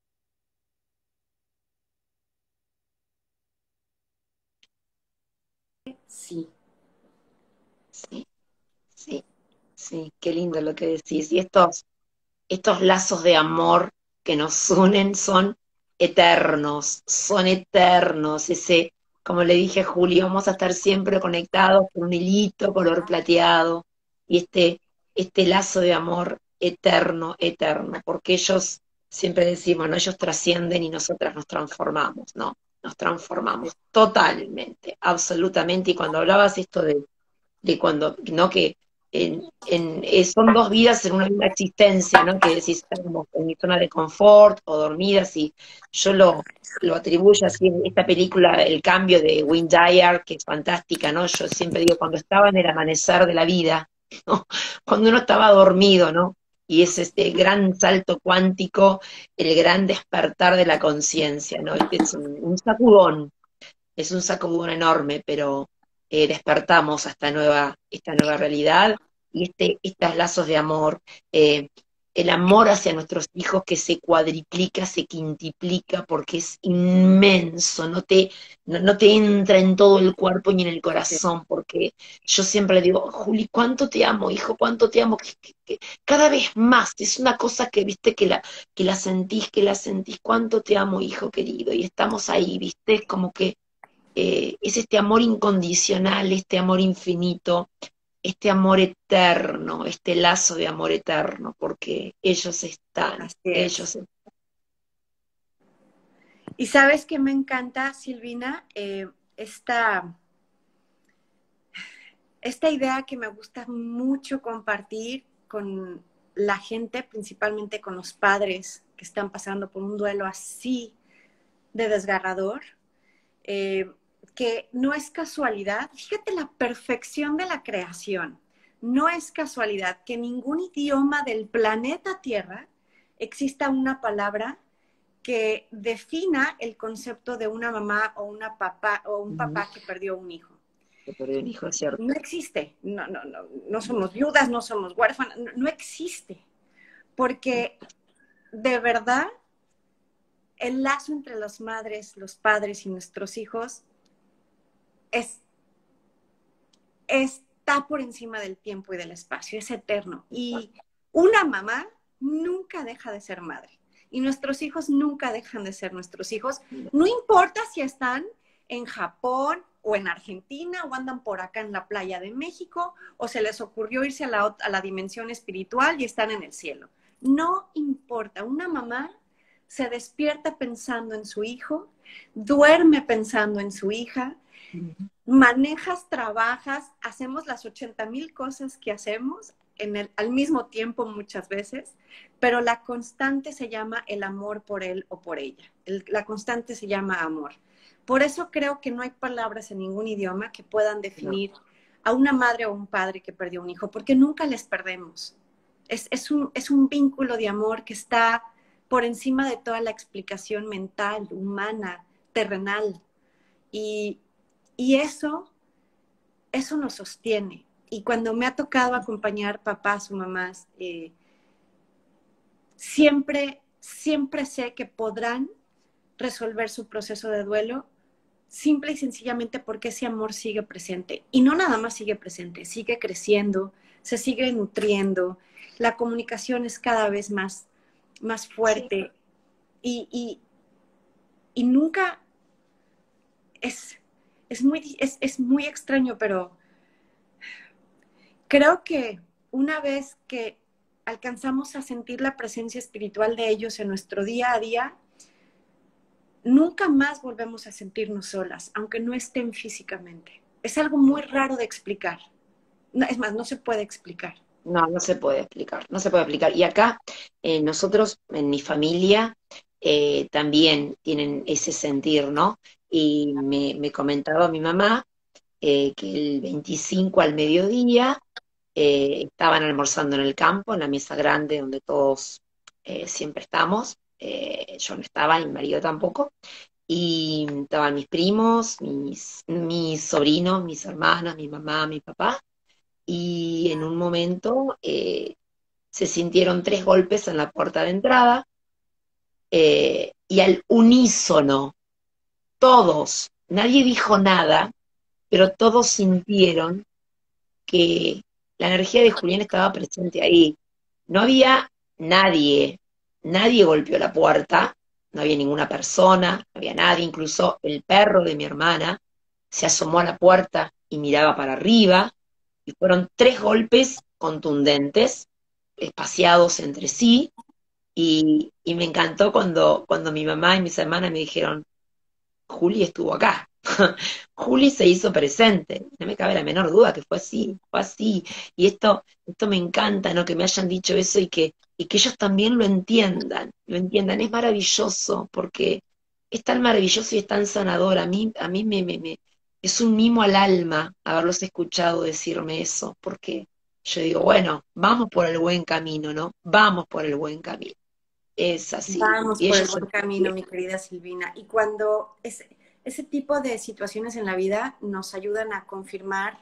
Sí.
Sí. Sí. Sí. Qué lindo lo que decís. Y estos estos lazos de amor que nos unen son eternos, son eternos. Ese, como le dije a Juli, vamos a estar siempre conectados por un hilito color plateado y este, este lazo de amor eterno, eterno, porque ellos, siempre decimos, ¿no? Ellos trascienden y nosotras nos transformamos, ¿no? Nos transformamos totalmente, absolutamente. Y cuando hablabas esto de de cuando, ¿no? Que en, en, eh, son dos vidas en una misma existencia, ¿no? Que decís, estamos en mi zona de confort o dormidas, y yo lo, lo atribuyo así en esta película, El cambio de Wayne Dyer, que es fantástica, ¿no? Yo siempre digo, cuando estaba en el amanecer de la vida, ¿no? Cuando uno estaba dormido, ¿no? Y es este gran salto cuántico, el gran despertar de la conciencia, ¿no? Este es un, un sacudón, es un sacudón enorme, pero eh, despertamos a esta nueva, esta nueva realidad y este, estos lazos de amor, eh, el amor hacia nuestros hijos que se cuadriplica, se quintuplica porque es inmenso, no te, no, no te entra en todo el cuerpo ni en el corazón, porque yo siempre le digo, Juli, ¿cuánto te amo, hijo? ¿Cuánto te amo? Que, que, que cada vez más, es una cosa que, viste, que la, que la sentís, que la sentís, ¿cuánto te amo, hijo querido? Y estamos ahí, viste, es como que eh, es este amor incondicional, este amor infinito, este amor eterno, este lazo de amor eterno, porque ellos están,
Así es.
ellos
Y sabes que me encanta, Silvina, eh, esta esta idea que me gusta mucho compartir con la gente, principalmente con los padres que están pasando por un duelo así de desgarrador, eh, que no es casualidad. Fíjate la perfección de la creación. No es casualidad que en ningún idioma del planeta Tierra exista una palabra que defina el concepto de una mamá o una papá o un
Ujú.
papá que perdió un hijo.
Que perdió un hijo, es cierto.
No existe. No, no, no, no somos viudas, no somos huérfanas, no, no existe. Porque de verdad el lazo entre las madres, los padres y nuestros hijos es, está por encima del tiempo y del espacio, es eterno. Y una mamá nunca deja de ser madre. Y nuestros hijos nunca dejan de ser nuestros hijos. No importa si están en Japón o en Argentina o andan por acá en la playa de México o se les ocurrió irse a la, a la dimensión espiritual y están en el cielo. No importa. Una mamá se despierta pensando en su hijo, duerme pensando en su hija, manejas, trabajas, hacemos las ochenta mil cosas que hacemos en el, al mismo tiempo muchas veces, pero la constante se llama el amor por él o por ella. El, la constante se llama amor. Por eso creo que no hay palabras en ningún idioma que puedan definir no. a una madre o un padre que perdió un hijo, porque nunca les perdemos. Es, es, un, es un vínculo de amor que está por encima de toda la explicación mental, humana, terrenal. Y, y eso, eso nos sostiene. Y cuando me ha tocado acompañar papás o mamás, eh, siempre, siempre sé que podrán resolver su proceso de duelo simple y sencillamente porque ese amor sigue presente. Y no nada más sigue presente, sigue creciendo, se sigue nutriendo, la comunicación es cada vez más, más fuerte. Sí. Y, y, y nunca es, es, muy, es, es muy extraño, pero creo que una vez que alcanzamos a sentir la presencia espiritual de ellos en nuestro día a día, nunca más volvemos a sentirnos solas, aunque no estén físicamente. Es algo muy raro de explicar. No, es más, no se puede explicar.
No, no se puede explicar, no se puede explicar. Y acá, eh, nosotros, en mi familia, eh, también tienen ese sentir, ¿no? Y me, me comentaba mi mamá eh, que el veinticinco al mediodía eh, estaban almorzando en el campo, en la mesa grande donde todos eh, siempre estamos. Eh, yo no estaba, y mi marido tampoco. Y estaban mis primos, mis, mis sobrinos, mis hermanas, mi mamá, mi papá. Y en un momento eh, se sintieron tres golpes en la puerta de entrada eh, y al unísono, todos, nadie dijo nada, pero todos sintieron que la energía de Julián estaba presente ahí. No había nadie, nadie golpeó la puerta, no había ninguna persona, no había nadie, incluso el perro de mi hermana se asomó a la puerta y miraba para arriba, y fueron tres golpes contundentes, espaciados entre sí, y, y me encantó cuando, cuando mi mamá y mis hermanas me dijeron, Juli estuvo acá. Juli se hizo presente, no me cabe la menor duda que fue así, fue así. Y esto, esto me encanta, ¿no? Que me hayan dicho eso y que, y que ellos también lo entiendan, lo entiendan. Es maravilloso, porque es tan maravilloso y es tan sanador. A mí, a mí me, me, me- es un mimo al alma haberlos escuchado decirme eso, porque yo digo, bueno, vamos por el buen camino, ¿no? Vamos por el buen camino. Es así.
Vamos
Y
por el
ellos se
buen camino, mi querida Silvina. Y cuando ese, ese tipo de situaciones en la vida nos ayudan a confirmar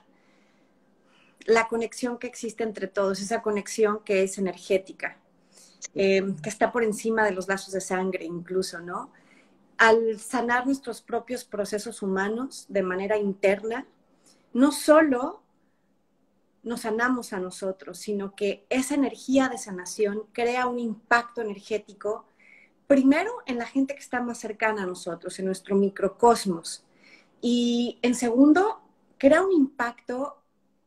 la conexión que existe entre todos, esa conexión que es energética, eh, que está por encima de los lazos de sangre incluso, ¿no? Al sanar nuestros propios procesos humanos de manera interna, no solo nos sanamos a nosotros, sino que esa energía de sanación crea un impacto energético, primero en la gente que está más cercana a nosotros, en nuestro microcosmos, y en segundo, crea un impacto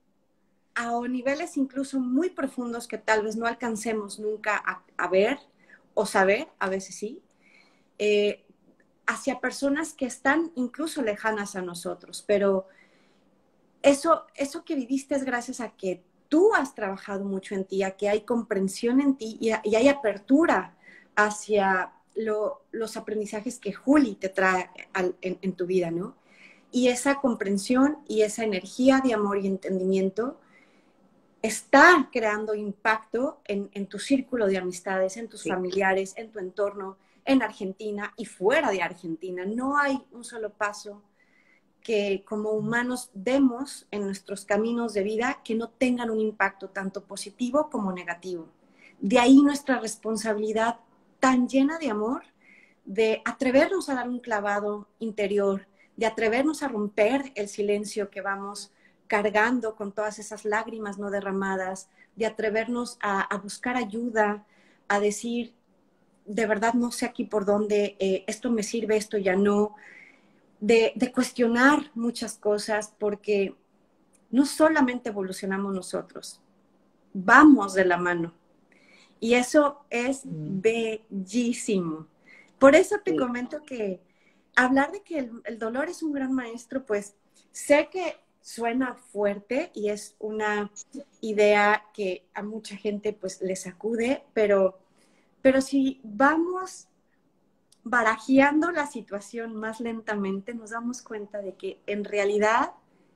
a niveles incluso muy profundos que tal vez no alcancemos nunca a, a ver o saber, a veces sí, eh, hacia personas que están incluso lejanas a nosotros, pero eso, eso que viviste es gracias a que tú has trabajado mucho en ti, a que hay comprensión en ti y, a, y hay apertura hacia lo, los aprendizajes que Juli te trae al, en, en tu vida, ¿no? Y esa comprensión y esa energía de amor y entendimiento está creando impacto en, en tu círculo de amistades, en tus
Sí,
familiares, en tu entorno, en Argentina y fuera de Argentina. No hay un solo paso que como humanos demos en nuestros caminos de vida que no tengan un impacto tanto positivo como negativo. De ahí nuestra responsabilidad tan llena de amor, de atrevernos a dar un clavado interior, de atrevernos a romper el silencio que vamos cargando con todas esas lágrimas no derramadas, de atrevernos a, a buscar ayuda, a decir, de verdad no sé aquí por dónde, eh, esto me sirve, esto ya no, de, de cuestionar muchas cosas, porque no solamente evolucionamos nosotros, vamos de la mano. Y eso es
mm,
bellísimo. Por eso te
sí,
comento que hablar de que el, el dolor es un gran maestro, pues sé que suena fuerte y es una idea que a mucha gente pues le sacude, pero, pero si vamos barajeando la situación más lentamente, nos damos cuenta de que en realidad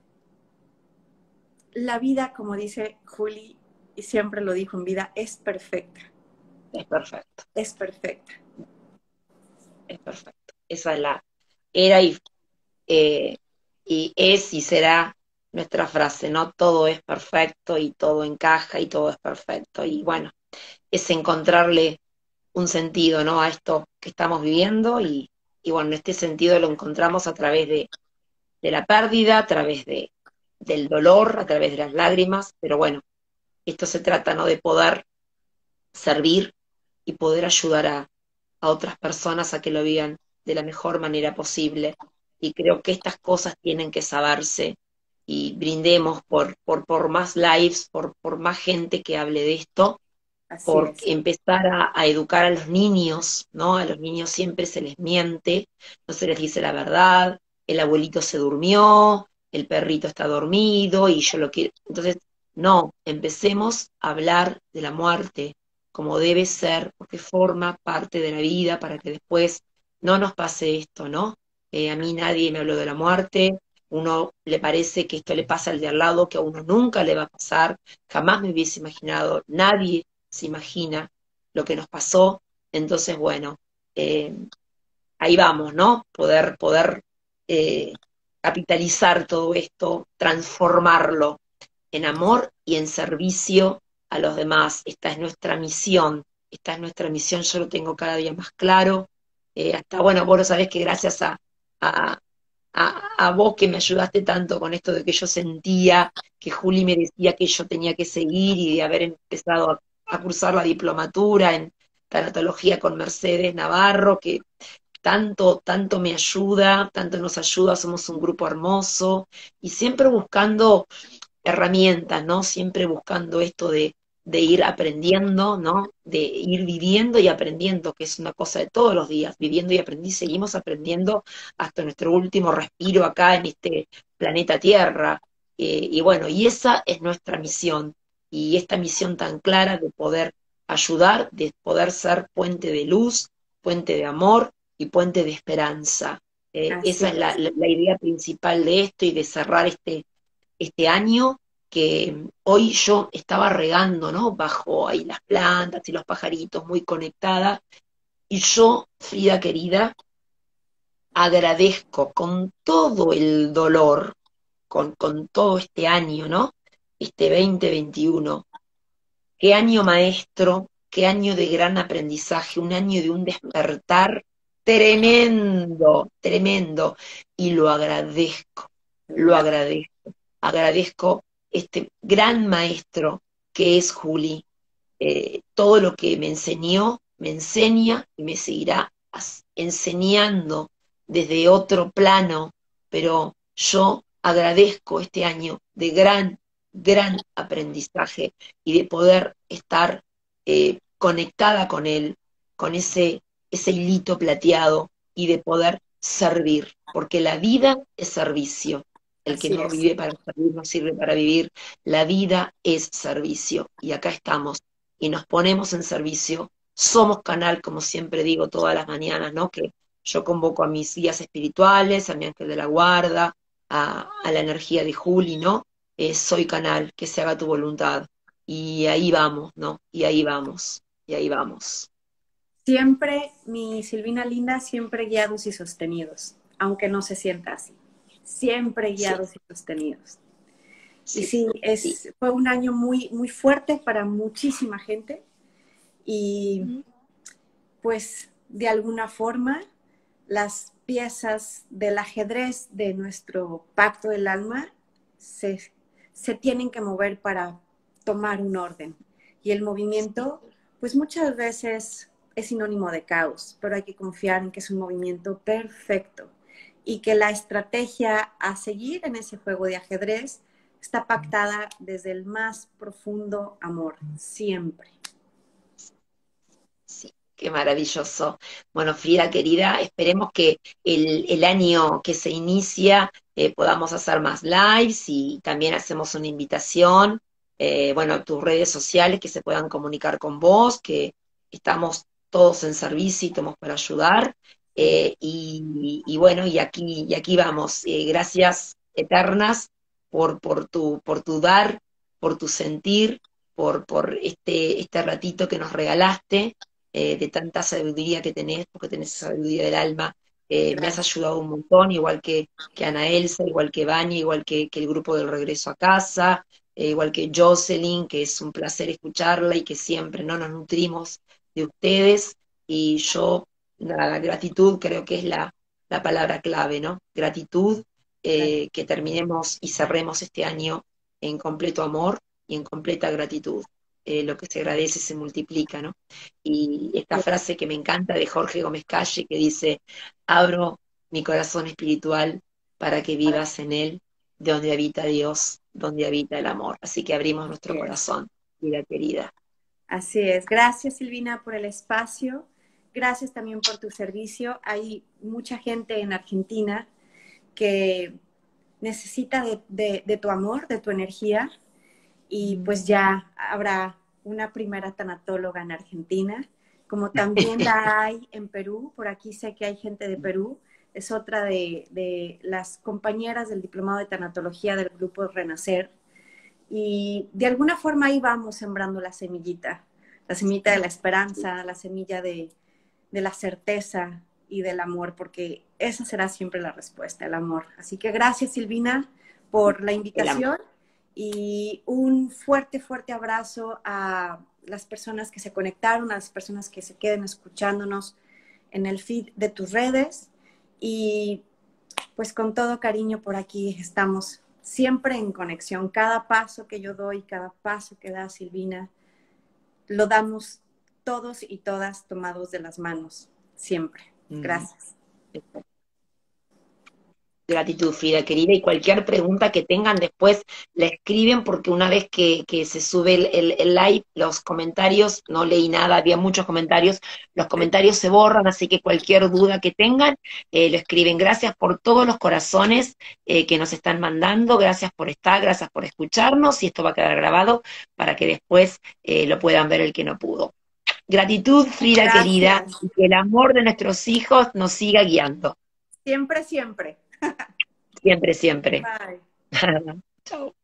la vida, como dice Juli, y siempre lo dijo en vida, es perfecta,
es perfecto,
es perfecta.
es perfecto. Esa es la, era y, eh, y es y será nuestra frase, ¿no? Todo es perfecto y todo encaja y todo es perfecto. Y bueno, es encontrarle un sentido, ¿no? A esto que estamos viviendo y, y bueno, este sentido lo encontramos a través de, de la pérdida, a través de, del dolor, a través de las lágrimas, pero bueno, esto se trata, ¿no? De poder servir y poder ayudar a, a otras personas a que lo vivan de la mejor manera posible. Y creo que estas cosas tienen que saberse y brindemos por, por, por más lives, por, por más gente que hable de esto,
Así
por
es.
empezar a, a educar a los niños, ¿no? A los niños siempre se les miente, no se les dice la verdad, el abuelito se durmió, el perrito está dormido y yo lo quiero. Entonces, no, empecemos a hablar de la muerte como debe ser, porque forma parte de la vida para que después no nos pase esto, ¿no? Eh, a mí nadie me habló de la muerte, uno le parece que esto le pasa al de al lado, que a uno nunca le va a pasar, jamás me hubiese imaginado, nadie se imagina lo que nos pasó. Entonces, bueno, eh, ahí vamos, ¿no? Poder, poder eh, capitalizar todo esto, transformarlo en amor y en servicio a los demás. Esta es nuestra misión, esta es nuestra misión, yo lo tengo cada día más claro. Eh, hasta, bueno, vos lo sabés que gracias a, a, a, a vos que me ayudaste tanto con esto de que yo sentía que Juli me decía que yo tenía que seguir y de haber empezado a, a cursar la diplomatura en tanatología con Mercedes Navarro, que tanto, tanto me ayuda, tanto nos ayuda, somos un grupo hermoso y siempre buscando herramientas, ¿no? Siempre buscando esto de, de ir aprendiendo, ¿no? De ir viviendo y aprendiendo, que es una cosa de todos los días, viviendo y aprendiendo, seguimos aprendiendo hasta nuestro último respiro acá en este planeta Tierra. Eh, y bueno, y esa es nuestra misión, y esta misión tan clara de poder ayudar, de poder ser puente de luz, puente de amor y puente de esperanza. Eh,
Así
esa es la,
es.
la, la idea principal de esto y de cerrar este este año que hoy yo estaba regando, ¿no? Bajo ahí las plantas y los pajaritos, muy conectada. Y yo, Frida querida, agradezco con todo el dolor, con, con todo este año, ¿no? Este veinte veintiuno, qué año maestro, qué año de gran aprendizaje, un año de un despertar tremendo, tremendo. Y lo agradezco, lo agradezco. Agradezco este gran maestro que es Juli. Eh, todo lo que me enseñó, me enseña y me seguirá enseñando desde otro plano, pero yo agradezco este año de gran, gran aprendizaje y de poder estar eh, conectada con él, con ese, ese hilito plateado y de poder servir, porque la vida es servicio El que
Así
no
es.
vive para servir no sirve para vivir. La vida es servicio. Y acá estamos. Y nos ponemos en servicio. Somos canal, como siempre digo todas las mañanas, ¿no? Que yo convoco a mis guías espirituales, a mi ángel de la guarda, a, a la energía de Juli, ¿no? Eh, soy canal, que se haga tu voluntad. Y ahí vamos, ¿no? Y ahí vamos. Y ahí vamos.
Siempre, mi Silvina linda, siempre guiados y sostenidos, aunque no se sienta así. Siempre
Sí,
guiados y sostenidos. Y
sí,
sí,
sí.
es, fue un año muy, muy fuerte para muchísima gente y pues de alguna forma las piezas del ajedrez de nuestro pacto del alma se, se tienen que mover para tomar un orden. Y el
Sí.
movimiento, pues muchas veces es sinónimo de caos, pero hay que confiar en que es un movimiento perfecto y que la estrategia a seguir en ese juego de ajedrez está pactada desde el más profundo amor, siempre.
Sí, qué maravilloso. Bueno, Frida querida, esperemos que el, el año que se inicia eh, podamos hacer más lives y también hacemos una invitación, eh, bueno, a tus redes sociales que se puedan comunicar con vos, que estamos todos en servicio y estamos para ayudar. Eh, y, y bueno, y aquí, y aquí vamos. Eh, gracias eternas por, por tu, por tu dar, por tu sentir, por, por este, este ratito que nos regalaste eh, de tanta sabiduría que tenés, porque tenés sabiduría del alma. Eh, me has
Gracias.
ayudado un montón, igual que, que Ana Elsa, igual que Vania, igual que, que el grupo del Regreso a Casa, eh, igual que Jocelyn, que es un placer escucharla y que siempre no nos nutrimos de ustedes. Y yo, la gratitud creo que es la, la palabra clave, ¿no? Gratitud, eh, que terminemos y cerremos este año en completo amor y en completa gratitud. Eh, lo que se agradece se multiplica, ¿no? Y esta frase que me encanta de Jorge Gómez Calle que dice, abro mi corazón espiritual para que vivas en él, de donde habita Dios, donde habita el amor. Así que abrimos nuestro
Así es.
corazón, vida querida.
Así es. Gracias, Silvina, por el espacio. Gracias también por tu servicio. Hay mucha gente en Argentina que necesita de, de, de tu amor, de tu energía, y pues ya habrá una primera tanatóloga en Argentina, como también la hay en Perú. Por aquí sé que hay gente de Perú. Es otra de, de las compañeras del diplomado de tanatología del grupo Renacer. Y de alguna forma ahí vamos sembrando la semillita, la semillita de la esperanza, la semilla de, de la certeza y del amor, porque esa será siempre la respuesta, el amor. Así que gracias, Silvina, por la
El amor.
invitación y un fuerte, fuerte abrazo a las personas que se conectaron, a las personas que se queden escuchándonos en el feed de tus redes y pues con todo cariño por aquí estamos siempre en conexión. Cada paso que yo doy, cada paso que da Silvina, lo damos todos y todas tomados de las manos, siempre.
Mm.
Gracias.
Gratitud, Frida querida, y cualquier pregunta que tengan después la escriben porque una vez que, que se sube el, el, el live, los comentarios, no leí nada, había muchos comentarios, los comentarios se borran, así que cualquier duda que tengan, eh, lo escriben. Gracias por todos los corazones eh, que nos están mandando, gracias por estar, gracias por escucharnos, y esto va a quedar grabado para que después eh, lo puedan ver el que no pudo. Gratitud, Frida querida,
Gracias.
y que el amor de nuestros hijos nos siga guiando.
Siempre, siempre.
Siempre, siempre.
Bye.
Chao.